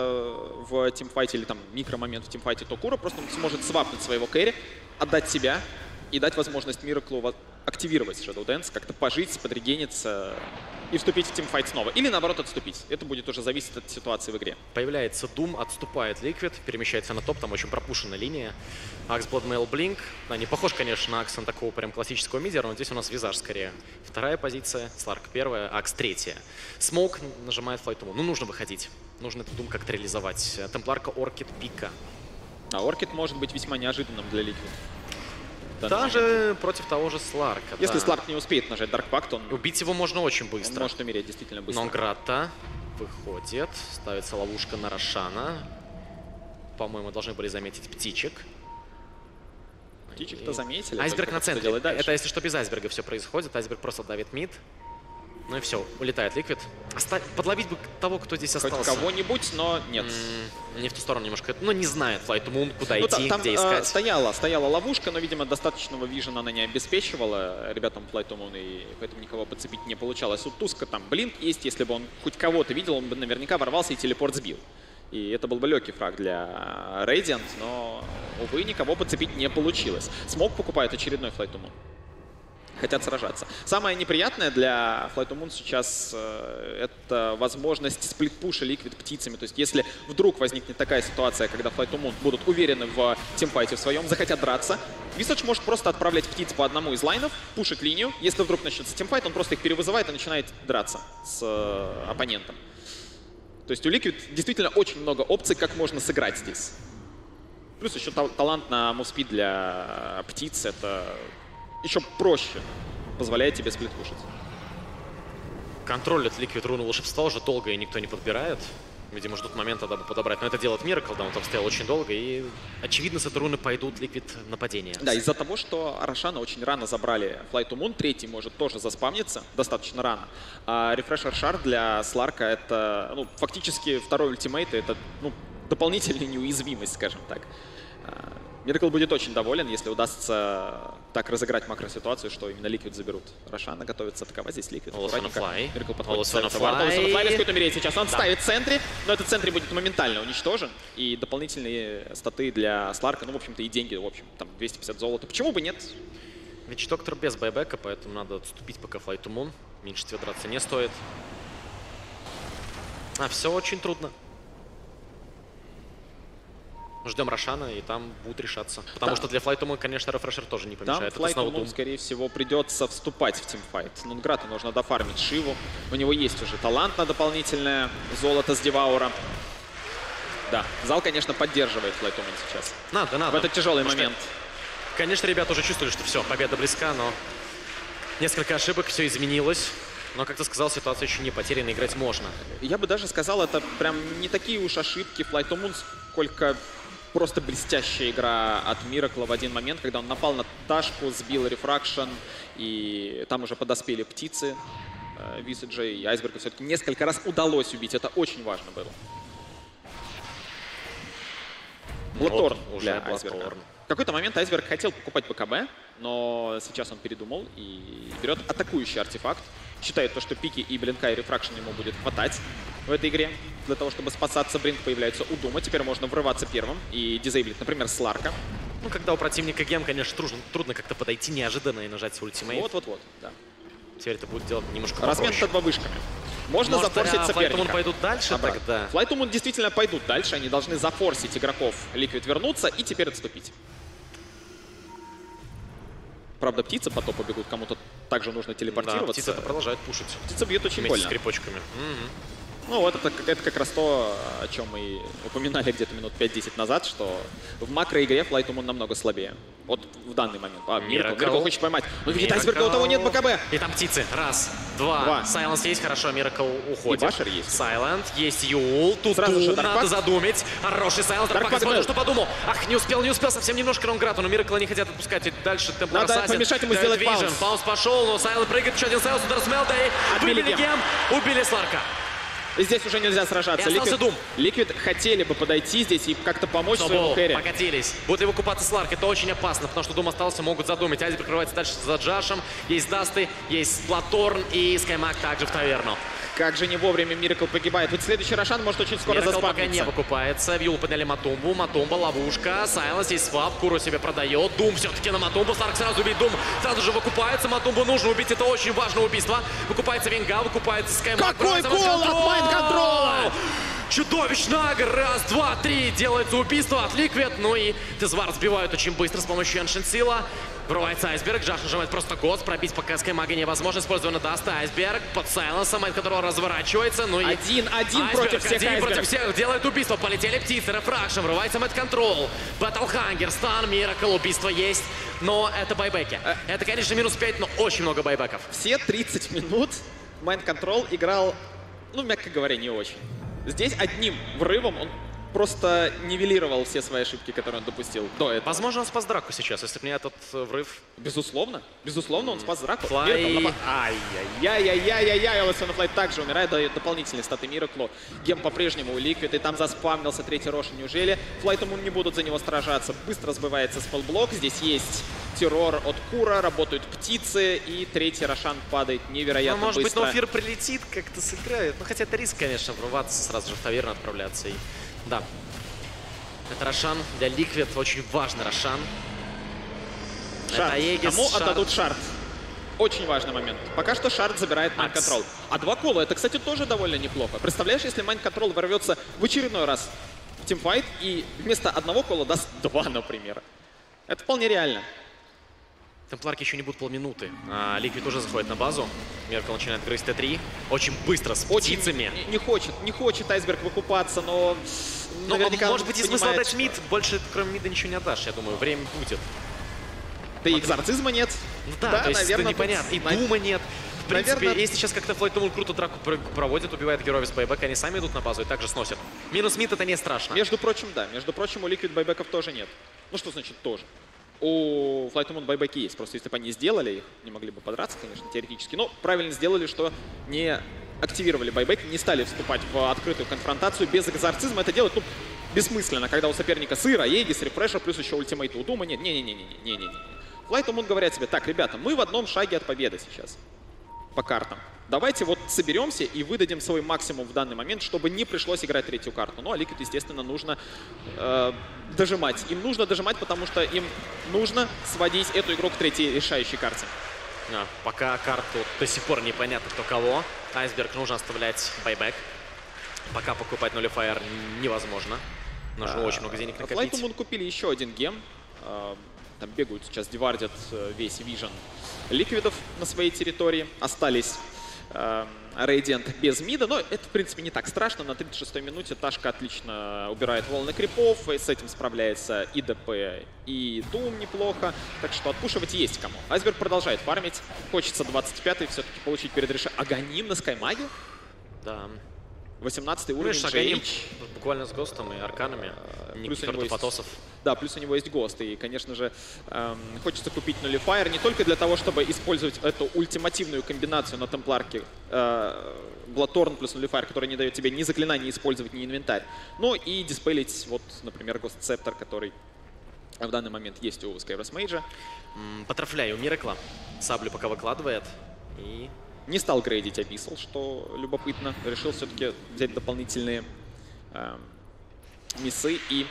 Speaker 6: в тимфайте или там микромомент в тимфайте, то Кура просто сможет свапнуть своего кэри, отдать себя и дать возможность Мираклу активировать Shadow Dance, как-то пожить, подрегениться и вступить в тимфайт снова. Или наоборот отступить. Это будет уже зависеть от ситуации в игре.
Speaker 5: Появляется Doom, отступает Liquid, перемещается на топ, там очень пропушена линия. Акс Bloodmail Blink. Да, не похож, конечно, на Акса, на такого прям классического мидера, но здесь у нас Визаж скорее. Вторая позиция, Сларк первая, Акс третья. Смоук нажимает Flight to Moon. Ну, нужно выходить. Нужно этот Doom как-то реализовать. Темпларка, Оркид, Пика.
Speaker 6: А Оркид может быть весьма неожиданным для Liquid.
Speaker 5: Даже против того же Сларка.
Speaker 6: Если
Speaker 5: да.
Speaker 6: Сларк не успеет нажать Dark Pact, он
Speaker 5: убить его можно очень быстро.
Speaker 6: Он может умереть действительно быстро.
Speaker 5: Нонграта выходит, ставится ловушка на Рошана. По-моему, должны были заметить птичек.
Speaker 6: Птичек-то заметили.
Speaker 5: Айсберг на центре. Это если что без айсберга все происходит. Айсберг просто давит мид. Ну и все, улетает Ликвид. Подловить бы того, кто здесь остался.
Speaker 6: Хоть кого-нибудь, но нет.
Speaker 5: Не в ту сторону немножко. Ну, не знает Flight to Moon, куда
Speaker 6: ну,
Speaker 5: идти,
Speaker 6: там,
Speaker 5: где искать.
Speaker 6: Стояла ловушка, но, видимо, достаточного вижена она не обеспечивала ребятам Flight to Moon, и поэтому никого подцепить не получалось. У Туска там блинк есть, если бы он хоть кого-то видел, он бы наверняка ворвался и телепорт сбил. И это был бы легкий фраг для Radiant, но, увы, никого подцепить не получилось. Смог покупает очередной Flight to Moon. Хотят сражаться. Самое неприятное для Flight to Moon сейчас это возможность сплитпуша Liquid птицами. То есть если вдруг возникнет такая ситуация, когда Flight to Moon будут уверены в тимфайте в своем, захотят драться, Visage может просто отправлять птиц по одному из лайнов, пушить линию. Если вдруг начнется тимфайт, он просто их перевызывает и начинает драться с оппонентом. То есть у Liquid действительно очень много опций, как можно сыграть здесь. Плюс еще талант на мувспид для птиц. Это еще проще позволяет тебе сплитпушить.
Speaker 5: Контролит Liquid руну волшебства уже долго, и никто не подбирает. Видимо, ждут момента, дабы подобрать. Но это делает Miracle, да, он там стоял очень долго, и очевидно, с этой руны пойдут Liquid нападения.
Speaker 6: Да, из-за того, что Рошана очень рано забрали Flight to Moon, третий может тоже заспамниться достаточно рано. А Refresher Shard для Сларка это, ну, фактически второй ультимейт, это, ну, дополнительная неуязвимость, скажем так. Miracle будет очень доволен, если удастся так разыграть макроситуацию, что именно Liquid заберут. Рошана готовится атаковать здесь Liquid. Miracle подходит. Флай рискует умереть сейчас. Он ставит в центре, но этот центре будет моментально уничтожен. И дополнительные статы для Сларка, ну, в общем-то, и деньги, в общем, там 250 золота. Почему бы нет?
Speaker 5: Ведь доктор без байбека, поэтому надо отступить, пока Flight to Moon. Меньше тебе драться не стоит. Все очень трудно. Ждем Рошана, и там будут решаться. Потому что для Flight to Moon, конечно, рефрешер тоже не помешает.
Speaker 6: Там Flight to Moon, скорее всего, придется вступать в тимфайт. Нонграту нужно дофармить Шиву. У него есть уже талант на дополнительное золото с Деваура. Да, зал, конечно, поддерживает Flight to Moon сейчас.
Speaker 5: Надо.
Speaker 6: В этот тяжелый момент.
Speaker 5: Конечно, ребята уже чувствовали, что все, победа близка, но несколько ошибок, все изменилось. Но, как ты сказал, ситуация еще не потеряна, играть можно.
Speaker 6: Я бы даже сказал, это прям не такие уж ошибки Flight to Moon, сколько просто блестящая игра от Miracle в один момент, когда он напал на Ташку, сбил рефракшн, и там уже подоспели птицы Visage, и Айсберга все-таки несколько раз удалось убить. Это очень важно было. Блэкторн для Айсберга. В какой-то момент Айсберг хотел покупать БКБ, но сейчас он передумал и берет атакующий артефакт. Считает то, что пики и блинка и рефракшн ему будет хватать в этой игре. Для того, чтобы спасаться, Бринк появляется у Дума. Теперь можно врываться первым и дизейблить, например, Сларка.
Speaker 5: Ну, когда у противника гем, конечно, трудно как-то подойти неожиданно и нажать ультимейт.
Speaker 6: Вот, да.
Speaker 5: Теперь это будет делать немножко
Speaker 6: размен
Speaker 5: попроще.
Speaker 6: под бабышками. Можно зафорсить соперника.
Speaker 5: Flight to Moon пойдут дальше тогда?
Speaker 6: Flight to Moon действительно пойдут дальше. Они должны зафорсить игроков Liquid вернуться и теперь отступить. Правда, птицы по топу бегут, кому-то также нужно телепортироваться.
Speaker 5: Да, птицы это продолжают пушить.
Speaker 6: Птицы бьют очень
Speaker 5: вместе
Speaker 6: больно.
Speaker 5: С крипочками.
Speaker 6: Ну вот это как раз то, о чем мы упоминали где-то минут 5-10 назад, что в макроигре Flight Moon намного слабее. Вот в данный момент. Миракл хочет поймать. Но видит Айсберга, у того нет БКБ.
Speaker 5: И там птицы. Раз, два. Сайленс есть, хорошо, Миракл уходит.
Speaker 6: И Башер есть.
Speaker 5: Сайленд, есть Юл. Тут
Speaker 6: сразу же
Speaker 5: надо задумать. Хороший Сайленс. Даркпак смотрит, что подумал. Ах, не успел, совсем немножко Ронграту, но Миракла не хотят отпускать. И дальше Темплар
Speaker 6: Надо помешать ему сделать паунс.
Speaker 5: Паунс пошел, но Сайленд прыгает, еще один Сайленс, удар с Мелдой. Выбили гем, убили Сларка.
Speaker 6: И здесь уже нельзя сражаться. Ликвид хотели бы подойти здесь и как-то помочь своему кэри.
Speaker 5: Покатились. Будут его купаться Сларк. Это очень опасно, потому что Дум остался, могут задумать. Айсберг прорывается дальше за Джашем. Есть Дасты, есть Сплаторн и Скаймак также в таверну.
Speaker 6: Как же не вовремя Миракл погибает. Ведь следующий Рошан может очень скоро
Speaker 5: заспавниться.
Speaker 6: пока
Speaker 5: не выкупается. Вьюл подняли Матумбу. Матумба, ловушка. Сайленс есть свап. Куру себе продает. Дум все-таки на Матумбу. Сларк сразу убить. Дум сразу же выкупается. Матумбу нужно убить. Это очень важное убийство. Выкупается Венга, выкупается Скаймак.
Speaker 6: Какой гол от майнд-контрола!
Speaker 5: Чудовищно! Раз, два, три. Делается убийство от Ликвид. Ну и Тезвар сбивают очень быстро с помощью Ancient Сила. Врывается Айсберг, Джаш нажимает просто Гост, пробить пока Скаймага невозможно, использовано Даст, Айсберг под Сайленсом, от которого разворачивается, ну и...
Speaker 6: Один
Speaker 5: Айсберг,
Speaker 6: против всех,
Speaker 5: один против всех, делает убийство, полетели птицы, рефракшн, врывается Мэтт Контрол, Бэтлхангер, Стан, Миракл, убийство есть, но это байбеки. Это, конечно, минус 5, но очень много байбеков.
Speaker 6: Все 30 минут Mind Control играл, ну, мягко говоря, не очень. Здесь одним врывом он просто нивелировал все свои ошибки, которые он допустил до этого.
Speaker 5: Возможно, он спас драку сейчас, если бы не этот врыв.
Speaker 6: Безусловно. Безусловно, он спас драку.
Speaker 5: Флай.
Speaker 6: Ай-яй-яй-яй-яй. Лосона Флай также умирает, дает дополнительные статы Мираклу. Гем по-прежнему у Ликвид, и там заспавнился третий Рошин. Неужели Флайт Мун не будут за него сражаться? Быстро сбивается спелблок. Здесь есть террор от Кура, работают птицы, и третий Рошан падает невероятно быстро.
Speaker 5: Может быть, Ноуфир прилетит, как-то сыграет. Ну, хотя это риск, конечно, врываться, сразу же в таверну отправляться. И... Да. Это Рошан для Ликвид, очень важный Рошан.
Speaker 6: Шард. Кому отдадут Шард? Очень важный момент. Пока что Шард забирает Mind Control. А 2 кола, это, кстати, тоже довольно неплохо. Представляешь, если Mind Control ворвется в очередной раз в тимфайт и вместо 1 кола даст 2, например. Это вполне реально.
Speaker 5: Темпларки еще не будут полминуты. Ликвид уже заходит на базу. Миракл начинает грызть Т3. Очень быстро, с птицами.
Speaker 6: Не хочет Айсберг выкупаться, но наверняка
Speaker 5: может быть, и смысл
Speaker 6: понимает,
Speaker 5: отдать мид. Больше, кроме мида, ничего не отдашь, я думаю. Время будет.
Speaker 6: Да и экзорцизма нет.
Speaker 5: Ну да, то есть
Speaker 6: наверное,
Speaker 5: это непонятно. И Дума нет. В принципе,
Speaker 6: наверное...
Speaker 5: если сейчас как-то Флайт Мун круто драку проводит, убивает героев с байбека, они сами идут на базу и также сносят. Минус мид — это не страшно.
Speaker 6: Между прочим, да. Между прочим, у Liquid байбеков тоже нет. Ну что значит тоже? У Flight Moon байбеки есть. Просто если бы они сделали их, не могли бы подраться, конечно, теоретически. Но правильно сделали, что не активировали байбек, не стали вступать в открытую конфронтацию. Без экзорцизма это делать, ну, бессмысленно, когда у соперника сыра, Егис, рефрешер, плюс еще ультимейт у Дума. Нет, не-не-не-не-не-не. Flight Moon говорят себе: так, ребята, мы в одном шаге от победы сейчас по картам. Давайте вот соберемся и выдадим свой максимум в данный момент, чтобы не пришлось играть третью карту. Ну, а Liquid, естественно, нужно дожимать. Им нужно дожимать, потому что им нужно сводить эту игру к третьей решающей карте.
Speaker 5: Пока карту до сих пор непонятно, кто кого. Айсберг нужно оставлять байбек. Пока покупать нулифайер невозможно. Нужно очень много денег накопить.
Speaker 6: Flight Moon купили еще один гем. Там бегают сейчас, девардят весь Vision Ликвидов на своей территории. Остались Radiant без мида, но это, в принципе, не так страшно. На 36-й минуте Ташка отлично убирает волны крипов, и с этим справляется и ДП, и Doom неплохо. Так что отпушивать есть кому. Айсберг продолжает фармить. Хочется 25-й все-таки получить перед решением. Аганим на Скаймаге?
Speaker 5: Да.
Speaker 6: 18-й уровень Аганим.
Speaker 5: Буквально с Гостом и Арканами.
Speaker 6: Плюс у него
Speaker 5: есть...
Speaker 6: Да, плюс у него есть Гост. И, конечно же, хочется купить нулифайер не только для того, чтобы использовать эту ультимативную комбинацию на темпларке Bloodthorn плюс нулифайер, который не дает тебе ни заклинания использовать, ни инвентарь, но и диспелить, вот, например, Ghost Scepter, который в данный момент есть у Skywrath Mage.
Speaker 5: Баттерфляй у Миракла. Саблю пока выкладывает. И...
Speaker 6: Не стал грейдить Abyssal, что любопытно. Решил все-таки взять дополнительные миссы и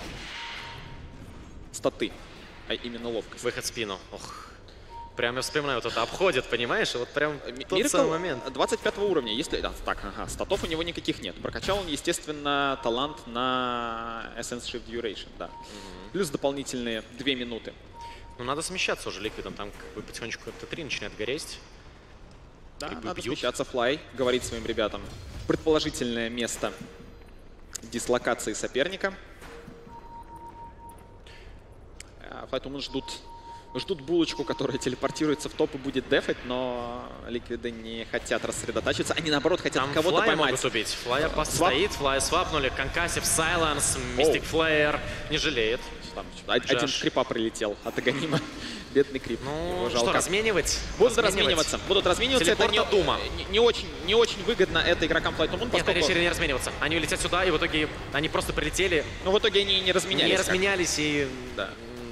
Speaker 6: статы, а именно ловкость.
Speaker 5: Выход в спину. Ох. Прям я вспоминаю, вот это обходит, понимаешь? Вот прям тот самый момент.
Speaker 6: 25 уровня, если... Да, так, статов у него никаких нет. Прокачал он, естественно, талант на Essence Shift Duration, да. Плюс дополнительные 2 минуты.
Speaker 5: Ну, надо смещаться уже Ликвидом, там как бы потихонечку Т3 начинает гореть.
Speaker 6: Да,
Speaker 3: как бы
Speaker 6: надо
Speaker 3: бьют.
Speaker 6: смещаться. Флай говорит своим ребятам предположительное место дислокации соперника. Флайтумун ждут булочку, которая телепортируется в топ и будет дефать, но Ликвиды не хотят рассредотачиваться. Они, наоборот, хотят
Speaker 5: Там
Speaker 6: кого-то
Speaker 5: Флая
Speaker 6: поймать.
Speaker 5: могут убить. Флая просто
Speaker 6: Свап.
Speaker 5: стоит, Флая свапнули, Конкассив, Сайленс, Мистик Флеер не жалеет.
Speaker 6: Там один крипа прилетел от Аганима. Бедный крип.
Speaker 5: Ну,
Speaker 6: Его
Speaker 5: что,
Speaker 6: жалко.
Speaker 5: разменивать?
Speaker 6: Будут размениваться. Это
Speaker 5: Телепорт от Дума.
Speaker 6: не очень выгодно это игрокам FlyToMoon,
Speaker 5: Нет,
Speaker 6: поскольку...
Speaker 5: они решили не размениваться. Они улетят сюда, и в итоге они просто прилетели,
Speaker 6: Но в итоге они не разменялись.
Speaker 5: не разменялись, и...
Speaker 6: Да.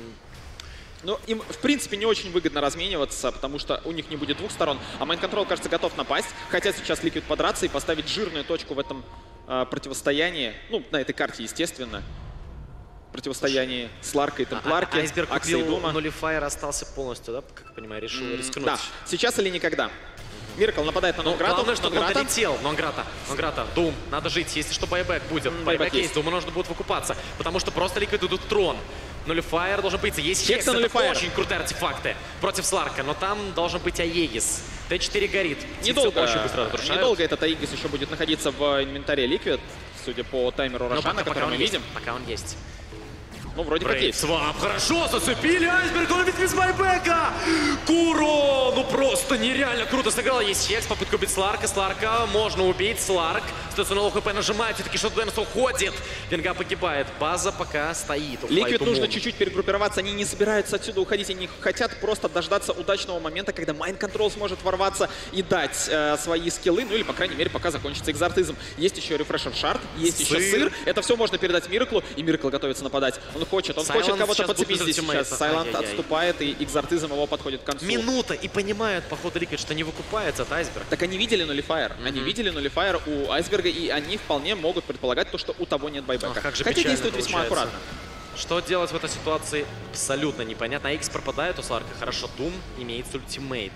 Speaker 6: Ну, им, в принципе, не очень выгодно размениваться, потому что у них не будет двух сторон. А Mind Control, кажется, готов напасть. Хотят сейчас Liquid подраться и поставить жирную точку в этом противостоянии. Ну, на этой карте, естественно. Противостоянии Сларка и Темпларки,
Speaker 5: Айсберг
Speaker 6: Акса и
Speaker 5: купил
Speaker 6: Дума.
Speaker 5: Нулифайр, остался полностью, да? Как я понимаю, решил рискнуть.
Speaker 6: Да, сейчас или никогда. Миракл нападает на Нонграту.
Speaker 5: Главное, чтобы он
Speaker 6: Нонграта.
Speaker 5: долетел. Нонграта, Дум, надо жить. Если что, байбек будет. Байбек есть, Думу нужно будет выкупаться. Потому что просто Ликвид идут трон. Нулифайр должен быть. Есть Хекс, это
Speaker 6: Нулифайр.
Speaker 5: очень крутые артефакты против Сларка. Но там должен быть Аегис. Т4 горит.
Speaker 6: Недолго,
Speaker 5: Очень быстро разрушают.
Speaker 6: недолго этот Аигис еще будет находиться в инвентаре Liquid, судя по таймеру
Speaker 5: Но
Speaker 6: Рошана, который мы видим.
Speaker 5: Пока он есть.
Speaker 6: Ну, вроде как есть.
Speaker 5: Свап, хорошо, зацепили Айсберг, он ведь без байбека! Куро, ну просто нереально круто сыграл. Есть Хекс, попытка убить Сларка можно убить. Сларк, 100 на хп нажимает, все-таки что-то Дэнс уходит. Венга погибает, база пока стоит.
Speaker 6: Ликвид нужно чуть-чуть перегруппироваться, они не собираются отсюда уходить, они хотят просто дождаться удачного момента, когда Mind Control сможет ворваться и дать свои скиллы, ну или, по крайней мере, пока закончится экзортизм. Есть еще Refresher Shard, есть еще сыр, это все можно передать Мираклу, и Миракл готовится нападать. Он хочет кого-то подцепить здесь сейчас. Сайлент отступает, и экзортизм его подходит к концу.
Speaker 5: Минута, и понимают, походу, Ликвид, что не выкупается от Айсберг.
Speaker 6: Так они видели нулифайр. Они видели нулифайр у Айсберга, и они вполне могут предполагать то, что у того нет байбека.
Speaker 5: Как же
Speaker 6: Хотя
Speaker 5: печально
Speaker 6: действует весьма
Speaker 5: получается.
Speaker 6: аккуратно.
Speaker 5: Что делать в этой ситуации, абсолютно непонятно. Икс пропадает у Сларка. Хорошо, Дум имеет ультимейт.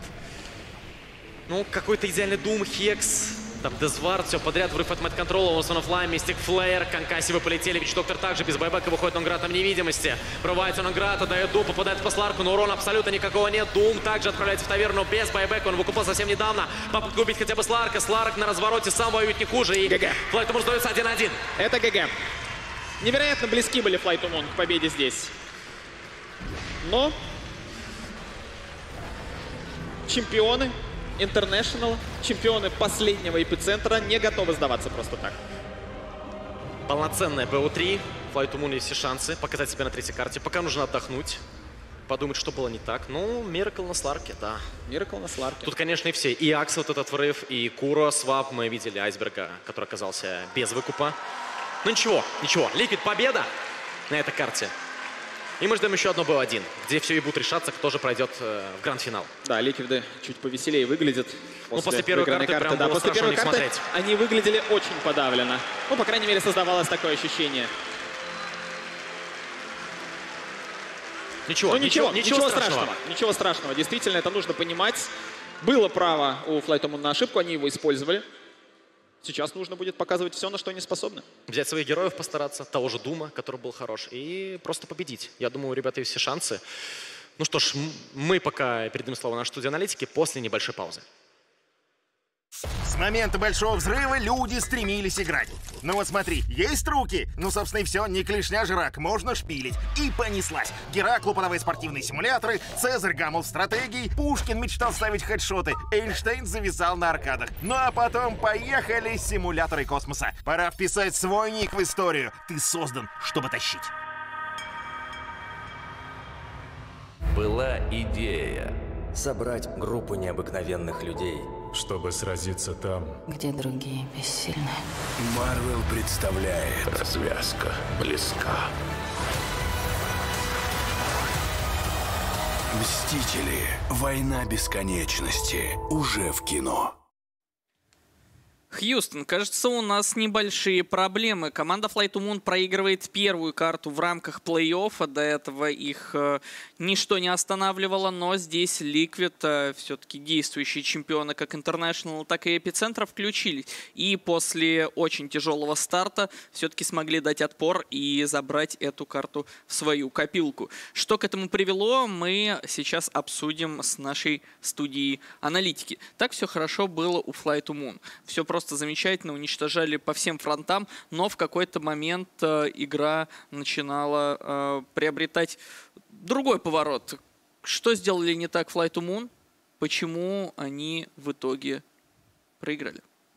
Speaker 5: Ну, какой-то идеальный Дум, Хекс, там Дезвард, все подряд, врыв от Mind Control, Son of Lime, Мистик Флеер, Конкассивы полетели, Вич Доктор также без байбека выходит Нонграта в невидимости. Прорывается Нонграта, дает Дум, попадает по Сларку, но урона абсолютно никакого нет. Дум также отправляется в таверну без байбека, он выкупал совсем недавно. Попытка убить хотя бы Сларка, Сларк на развороте сам воюет не хуже, и FlyToMoon сдается 1-1.
Speaker 6: Это ГГ. Невероятно близки были FlyToMoon к победе здесь. Но чемпионы International, чемпионы последнего эпицентра не готовы сдаваться просто так.
Speaker 5: Полноценная БО3. FlyToMoon есть все шансы показать себя на третьей карте. Пока нужно отдохнуть, подумать, что было не так. Ну, Миракл на Сларке, да.
Speaker 6: Миракл на Сларке.
Speaker 5: Тут, конечно, и все. И Акс вот этот врыв, и Куро, Свап. Мы видели Айсберга, который оказался без выкупа. Ну ничего, ничего. Ликвид победа на этой карте. И мы ждем еще одно БО1, где все и будут решаться, кто же пройдет в гранд-финал.
Speaker 6: Да, Ликвиды чуть повеселее выглядят.
Speaker 5: После первой карты прям
Speaker 6: да,
Speaker 5: было
Speaker 6: после
Speaker 5: страшно
Speaker 6: первой
Speaker 5: на них
Speaker 6: карты
Speaker 5: смотреть.
Speaker 6: они выглядели очень подавленно. Ну, по крайней мере, создавалось такое ощущение.
Speaker 5: Ничего,
Speaker 6: Ну, ничего
Speaker 5: страшного.
Speaker 6: Ничего страшного. Действительно, это нужно понимать. Было право у FlyToMoon на ошибку, они его использовали. Сейчас нужно будет показывать все, на что они способны.
Speaker 5: Взять своих героев, постараться, того же Дума, который был хорош, и просто победить. Я думаю, у ребят есть все шансы. Ну что ж, мы пока передаем слово нашей студии аналитики после небольшой паузы.
Speaker 7: С момента большого взрыва люди стремились играть. Ну вот смотри, есть руки? Ну, собственно, и все, не клешня жрак, можно шпилить. И понеслась. Гераклу подавай спортивные симуляторы, Цезарь гамал в стратегии, Пушкин мечтал ставить хедшоты, Эйнштейн зависал на аркадах. Ну а потом поехали симуляторы космоса. Пора вписать свой ник в историю. Ты создан, чтобы тащить.
Speaker 8: Была идея собрать группу необыкновенных людей,
Speaker 9: чтобы сразиться там,
Speaker 10: где другие бессильны.
Speaker 9: Марвел представляет. Развязка близка. Мстители. Война бесконечности. Уже в кино.
Speaker 2: Хьюстон, кажется, у нас небольшие проблемы. Команда Fly2 Moon проигрывает первую карту в рамках плей-оффа. До этого их ничто не останавливало, но здесь Liquid, все-таки действующие чемпионы как International, так и Эпицентра, включились. И после очень тяжелого старта все-таки смогли дать отпор и забрать эту карту в свою копилку. Что к этому привело, мы сейчас обсудим с нашей студией аналитики. Так все хорошо было у Fly2 Moon. Все просто замечательно, уничтожали по всем фронтам, но в какой-то момент игра начинала приобретать другой поворот. Что сделали не так Fly2 Moon? Почему они в итоге проиграли?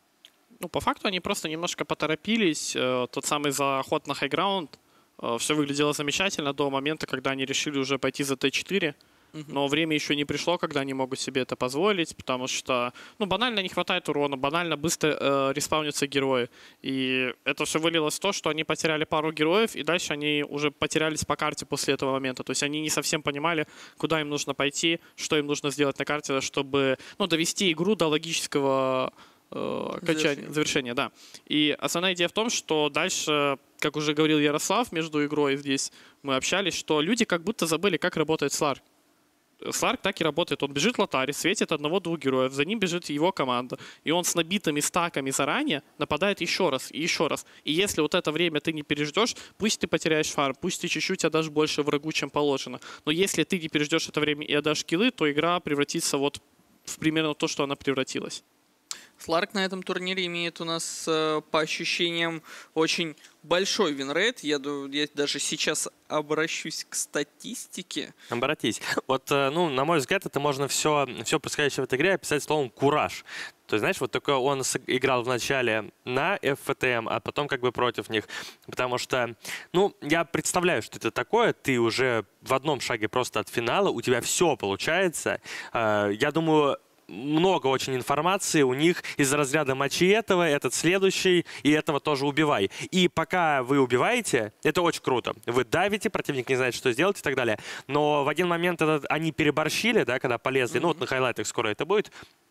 Speaker 4: Ну, по факту они просто немножко поторопились. Тот самый заход на хайграунд. Все выглядело замечательно до момента, когда они решили уже пойти за Т4. Но время еще не пришло, когда они могут себе это позволить, потому что, ну, банально не хватает урона, банально быстро респаунятся герои. И это все вылилось в то, что они потеряли пару героев, и дальше они уже потерялись по карте после этого момента. То есть они не совсем понимали, куда им нужно пойти, что им нужно сделать на карте, чтобы, ну, довести игру до логического завершения, да. И основная идея в том, что дальше, как уже говорил Ярослав, между игрой здесь мы общались, что люди как будто забыли, как работает Slark. Slark так и работает. Он бежит лотари, светит одного-двух героев, за ним бежит его команда. И он с набитыми стаками заранее нападает еще раз и еще раз. И если вот это время ты не переждешь, пусть ты потеряешь фарм, пусть ты чуть-чуть отдашь больше врагу, чем положено. Но если ты не переждешь это время и отдашь киллы, то игра превратится вот в примерно то, что она превратилась.
Speaker 2: Slark на этом турнире имеет у нас, по ощущениям, очень большой винрейт. Я даже сейчас обращусь к статистике.
Speaker 3: Обратись. Вот, ну, на мой взгляд, это можно все происходящее в этой игре описать словом «кураж». То есть, знаешь, вот такой он играл вначале на FTM, а потом как бы против них. Потому что, ну, я представляю, что это такое. Ты уже в одном шаге просто от финала, у тебя все получается. Я думаю, много очень информации у них из разряда мочи этого, этот следующий, и этого тоже убивай. И пока вы убиваете, это очень круто. Вы давите, противник не знает, что сделать и так далее. Но в один момент они переборщили, да, когда полезли, ну вот на хайлайтах скоро это будет,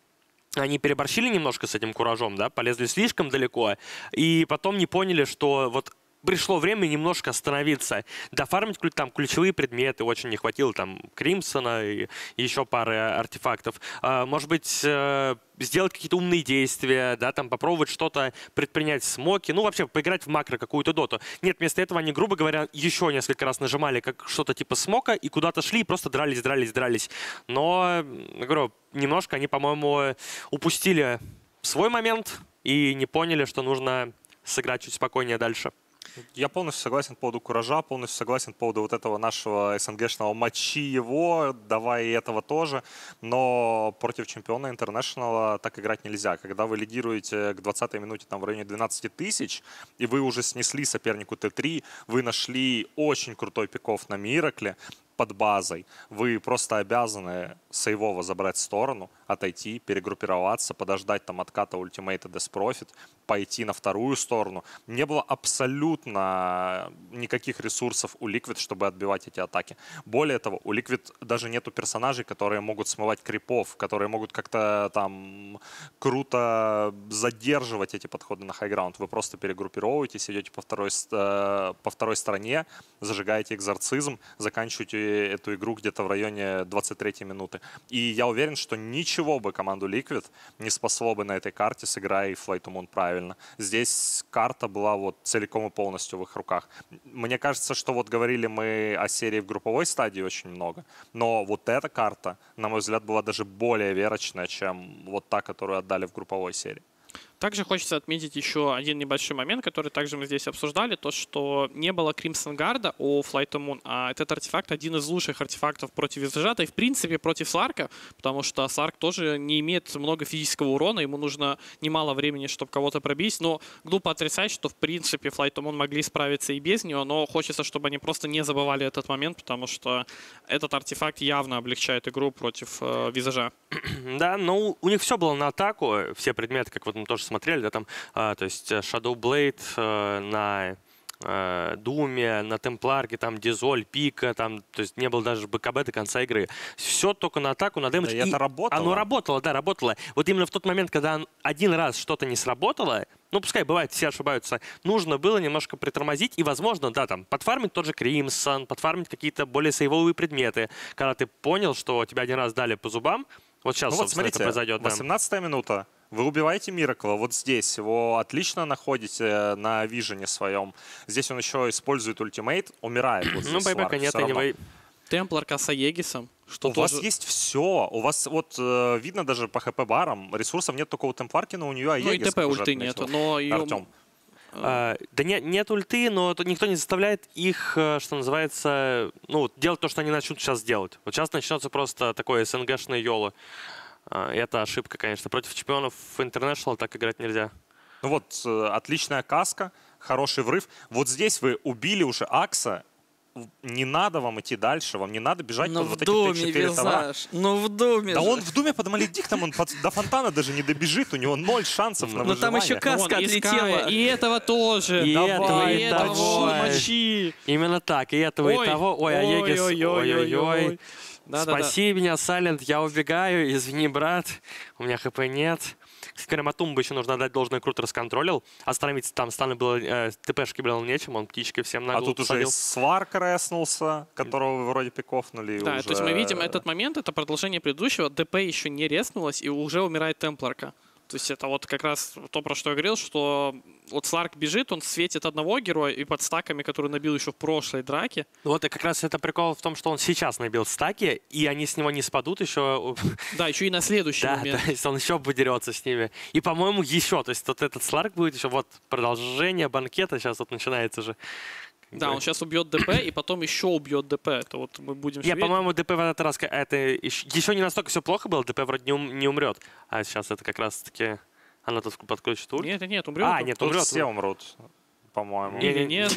Speaker 3: они переборщили немножко с этим куражом, да, полезли слишком далеко, и потом не поняли, что вот пришло время немножко остановиться, дофармить там ключевые предметы, очень не хватило там Кримсона и еще пары артефактов. Может быть, сделать какие-то умные действия, да, там попробовать что-то предпринять в смоке, ну вообще поиграть в макро какую-то доту. Нет, вместо этого они, грубо говоря, еще несколько раз нажимали как что-то типа смока и куда-то шли и просто дрались. Но, говорю, немножко они, по-моему, упустили свой момент и не поняли, что нужно сыграть чуть спокойнее дальше.
Speaker 1: Я полностью согласен по поводу куража, полностью согласен по поводу вот этого нашего СНГшного мочи его, давай и этого тоже. Но против чемпиона Интернешнала так играть нельзя. Когда вы лидируете к 20-й минуте там, в районе 12 тысяч, и вы уже снесли сопернику Т3, вы нашли очень крутой пиков на Миракле под базой, вы просто обязаны сейвово забрать в сторону, отойти, перегруппироваться, подождать там отката ультимейта Death Profit, пойти на вторую сторону. Не было абсолютно никаких ресурсов у Liquid, чтобы отбивать эти атаки. Более того, у Liquid даже нету персонажей, которые могут смывать крипов, которые могут как-то там круто задерживать эти подходы на хайграунд. Вы просто перегруппировываетесь, идете по второй стороне, зажигаете экзорцизм, заканчиваете эту игру где-то в районе 23-й минуты. И я уверен, что ничего бы команду Liquid не спасло бы на этой карте, сыграя и Fly2 Moon правильно. Здесь карта была вот целиком и полностью в их руках. Мне кажется, что вот говорили мы о серии в групповой стадии очень много, но вот эта карта, на мой взгляд, была даже более верочная, чем вот та, которую отдали в групповой серии.
Speaker 4: Также хочется отметить еще один небольшой момент, который также мы здесь обсуждали, то, что не было Crimson Guard у Fly2 Moon, а этот артефакт один из лучших артефактов против Визажа, да и в принципе против Сларка, потому что Slark тоже не имеет много физического урона, ему нужно немало времени, чтобы кого-то пробить, но глупо отрицать, что в принципе Fly2 Moon могли справиться и без него, но хочется, чтобы они просто не забывали этот момент, потому что этот артефакт явно облегчает игру против Визажа.
Speaker 3: Да, но у них все было на атаку, все предметы, как вот мы тоже смотрели, да, там, то есть Shadow Blade на Думе, на Темпларке, там Дизоль, Пика, там, то есть не было даже БКБ до конца игры. Все только на атаку, на дэмэдж.
Speaker 1: Да, и это работало.
Speaker 3: Оно работало, да, работало. Вот именно в тот момент, когда один раз что-то не сработало, ну, пускай бывает, все ошибаются, нужно было немножко притормозить и, возможно, да, там, подфармить тот же Кримсон, подфармить какие-то более сейвовые предметы. Когда ты понял, что тебя один раз дали по зубам, вот сейчас,
Speaker 1: ну, вот смотрите,
Speaker 3: это произойдет.
Speaker 1: 18-я минута. Вы убиваете Миракла вот здесь, его отлично находите на вижене своем. Здесь он еще использует ультимейт, умирает. Вот
Speaker 3: ну, байбека нет, anyway.
Speaker 4: Темпларка с Аегисом.
Speaker 1: Что у вас есть все. У вас вот видно даже по хп-барам, ресурсов нет только у Темпларки, но у нее Аегис.
Speaker 4: Ну и ТП ульты нет. Но ее...
Speaker 1: Артем.
Speaker 3: Да нет ульты, но никто не заставляет их, что называется, ну, делать то, что они начнут сейчас делать. Вот сейчас начнется просто такое СНГшное йоло. Это ошибка, конечно. Против чемпионов International так играть нельзя.
Speaker 1: Ну вот, отличная каска, хороший врыв. Вот здесь вы убили уже Акса. Не надо вам идти дальше, вам не надо бежать под вот эти Т4 товара.
Speaker 2: Ну в Думе
Speaker 1: Да
Speaker 2: же.
Speaker 1: он в Думе под Маледиктом, он до фонтана даже не добежит, у него 0 шансов на выживание.
Speaker 2: Но там еще каска отлетела.
Speaker 4: И этого тоже.
Speaker 3: И
Speaker 4: Давай,
Speaker 3: этого, и того.
Speaker 4: мочи.
Speaker 3: Именно так, и этого, и того. Ой, Аегис, ой-ой-ой. Спаси меня, Сайлент, я убегаю, извини, брат, у меня хп нет. Кстати, Матумбу еще нужно отдать должное, круто расконтролил. Остановиться там станы было, ТПшки было нечем, он птички всем на голову
Speaker 1: тут уже и Сварк реснулся, которого вы вроде пикофнули.
Speaker 4: Да,
Speaker 1: уже...
Speaker 4: то есть мы видим этот момент, это продолжение предыдущего. ДП еще не реснулась, и уже умирает Темпларка. То есть это вот как раз то, про что я говорил, что вот Сларк бежит, он светит одного героя и под стаками, который набил еще в прошлой драке.
Speaker 3: Вот и как раз это прикол в том, что он сейчас набил стаки, и они с него не спадут еще.
Speaker 4: Да, еще и на следующий момент.
Speaker 3: Да, то есть он еще подерется с ними. И, по-моему, еще. То есть вот этот Сларк будет еще вот продолжение банкета сейчас вот начинается же.
Speaker 4: Да, он сейчас убьет ДП, и потом еще убьет ДП. Это вот мы будем...
Speaker 3: По-моему, ДП в этот раз это еще не настолько все плохо было, ДП вроде не умрет. А сейчас это как раз-таки... Она тут подключит ульт.
Speaker 4: Нет, умрет.
Speaker 1: Нет, умрет. Все умрут, по-моему.
Speaker 4: Нет.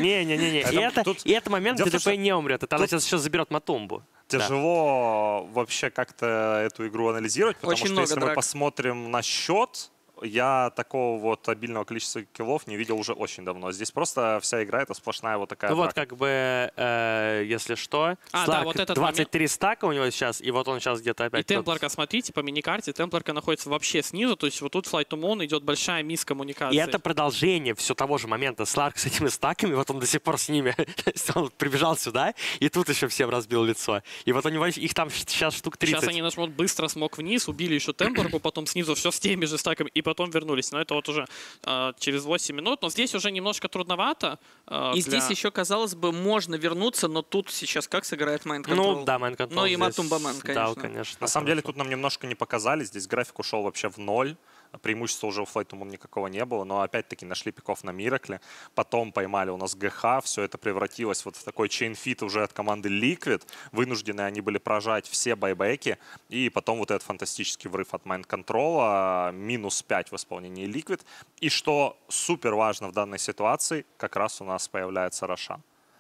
Speaker 3: И это момент, где ДП не умрет. Это она сейчас еще заберет Матумбу.
Speaker 1: Тяжело вообще как-то эту игру анализировать, потому что если мы посмотрим на счет, я такого вот обильного количества киллов не видел уже очень давно. Здесь просто вся игра — это сплошная вот такая
Speaker 3: вот как бы, если что,
Speaker 4: вот этот
Speaker 3: 23 стака у него сейчас, и вот он сейчас где-то опять...
Speaker 4: И Темпларка, смотрите, по миникарте, Темпларка находится вообще снизу, то есть вот тут Flight to Moon идет большая мискоммуникация.
Speaker 3: И это продолжение все того же момента. Сларк с этими стаками, вот он до сих пор с ними. То есть он прибежал сюда, и тут еще всем разбил лицо. И вот у него их там сейчас штук 30.
Speaker 4: Сейчас они нажмут быстро смог вниз, убили еще Темпларку, потом снизу все с теми же стаками, и потом вернулись. Но это вот уже через 8 минут. Но здесь уже немножко трудновато.
Speaker 2: И здесь еще, казалось бы, можно вернуться, но тут сейчас как сыграет Mind Control?
Speaker 3: Ну, да, Mind Control.
Speaker 2: Ну и Матумбамен, конечно.
Speaker 3: Да, конечно.
Speaker 1: На самом деле тут нам немножко не показали. Здесь график ушел вообще в ноль. Преимущества уже у Flight to Moon никакого не было, но опять-таки нашли пиков на Миракле. Потом поймали у нас ГХ, все это превратилось вот в такой чейнфит уже от команды Liquid. Вынуждены они были прожать все байбеки. И потом вот этот фантастический врыв от Mind Control, -5 в исполнении Liquid. И что супер важно в данной ситуации, как раз у нас появляется Рошан.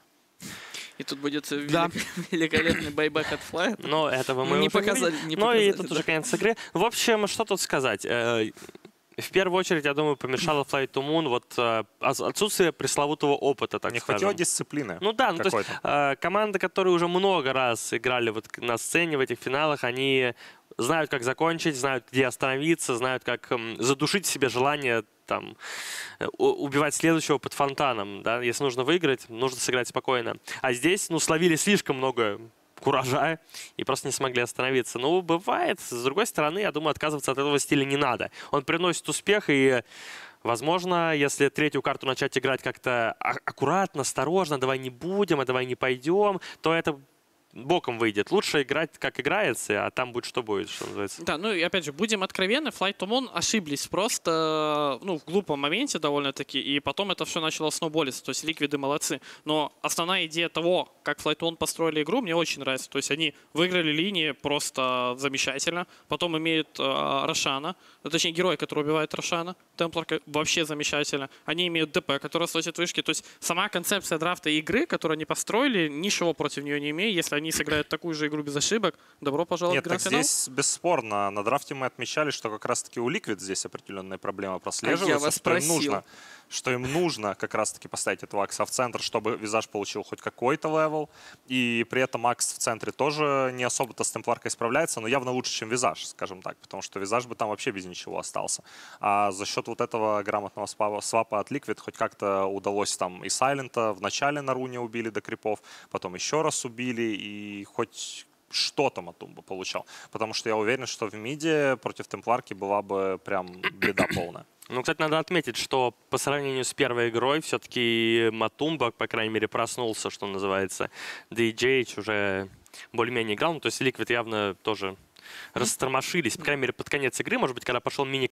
Speaker 2: И тут будет великолепный байбек от Flight.
Speaker 3: Но этого мы
Speaker 2: не
Speaker 3: уже
Speaker 2: показали.
Speaker 3: Ну и тут уже конец игры. В общем, что тут сказать? В первую очередь, я думаю, помешало Flight to Moon вот отсутствие пресловутого опыта, так
Speaker 1: не
Speaker 3: скажем.
Speaker 1: хватило дисциплины.
Speaker 3: Ну да, ну, то есть команды, которые уже много раз играли вот на сцене в этих финалах, они знают, как закончить, знают, где остановиться, знают, как задушить в себе желание там убивать следующего под фонтаном. Да? Если нужно выиграть, нужно сыграть спокойно. А здесь, словили слишком много куража и просто не смогли остановиться. Ну, бывает. С другой стороны, я думаю, отказываться от этого стиля не надо. Он приносит успех, и, возможно, если третью карту начать играть как-то аккуратно, осторожно, давай не будем, а давай не пойдем, то это боком выйдет. Лучше играть, как играется, а там будет, что будет, что называется.
Speaker 4: Да, ну и опять же, будем откровенны, Flight to Moon ошиблись просто, в глупом моменте довольно-таки, и потом это все начало сноуболиться, то есть ликвиды молодцы. Но основная идея того, как Flight to Moon построили игру, мне очень нравится. То есть они выиграли линии просто замечательно, потом имеют Рошана, точнее героя, который убивает Рошана, Темпларка, вообще замечательно. Они имеют ДП, который сносит вышки, то есть сама концепция драфта игры, которую они построили, ничего против нее не имеет. Если они сыграют такую же игру без ошибок, добро пожаловать в гранд-финал.
Speaker 1: Здесь бесспорно. На драфте мы отмечали, что как раз-таки у Liquid здесь определенная проблема прослеживается.
Speaker 2: Я вас спросил.
Speaker 1: Нужно, что им нужно как раз-таки поставить этого Акса в центр, чтобы Визаж получил хоть какой-то левел. И при этом Акс в центре тоже не особо-то с темпларкой справляется, но явно лучше, чем Визаж, скажем так, потому что Визаж бы там вообще без ничего остался. А за счет вот этого грамотного свапа от Liquid хоть как-то удалось там и Сайлента в начале на руне убили до крипов, потом еще раз убили, и хоть что-то Матумба получал. Потому что я уверен, что в миде против темпларки была бы прям беда полная.
Speaker 3: Ну, кстати, надо отметить, что по сравнению с первой игрой все-таки Матумба, по крайней мере, проснулся, что называется. DJH уже более-менее играл. Ну, то есть Liquid явно тоже растормошились. По крайней мере, под конец игры, может быть, когда пошел мини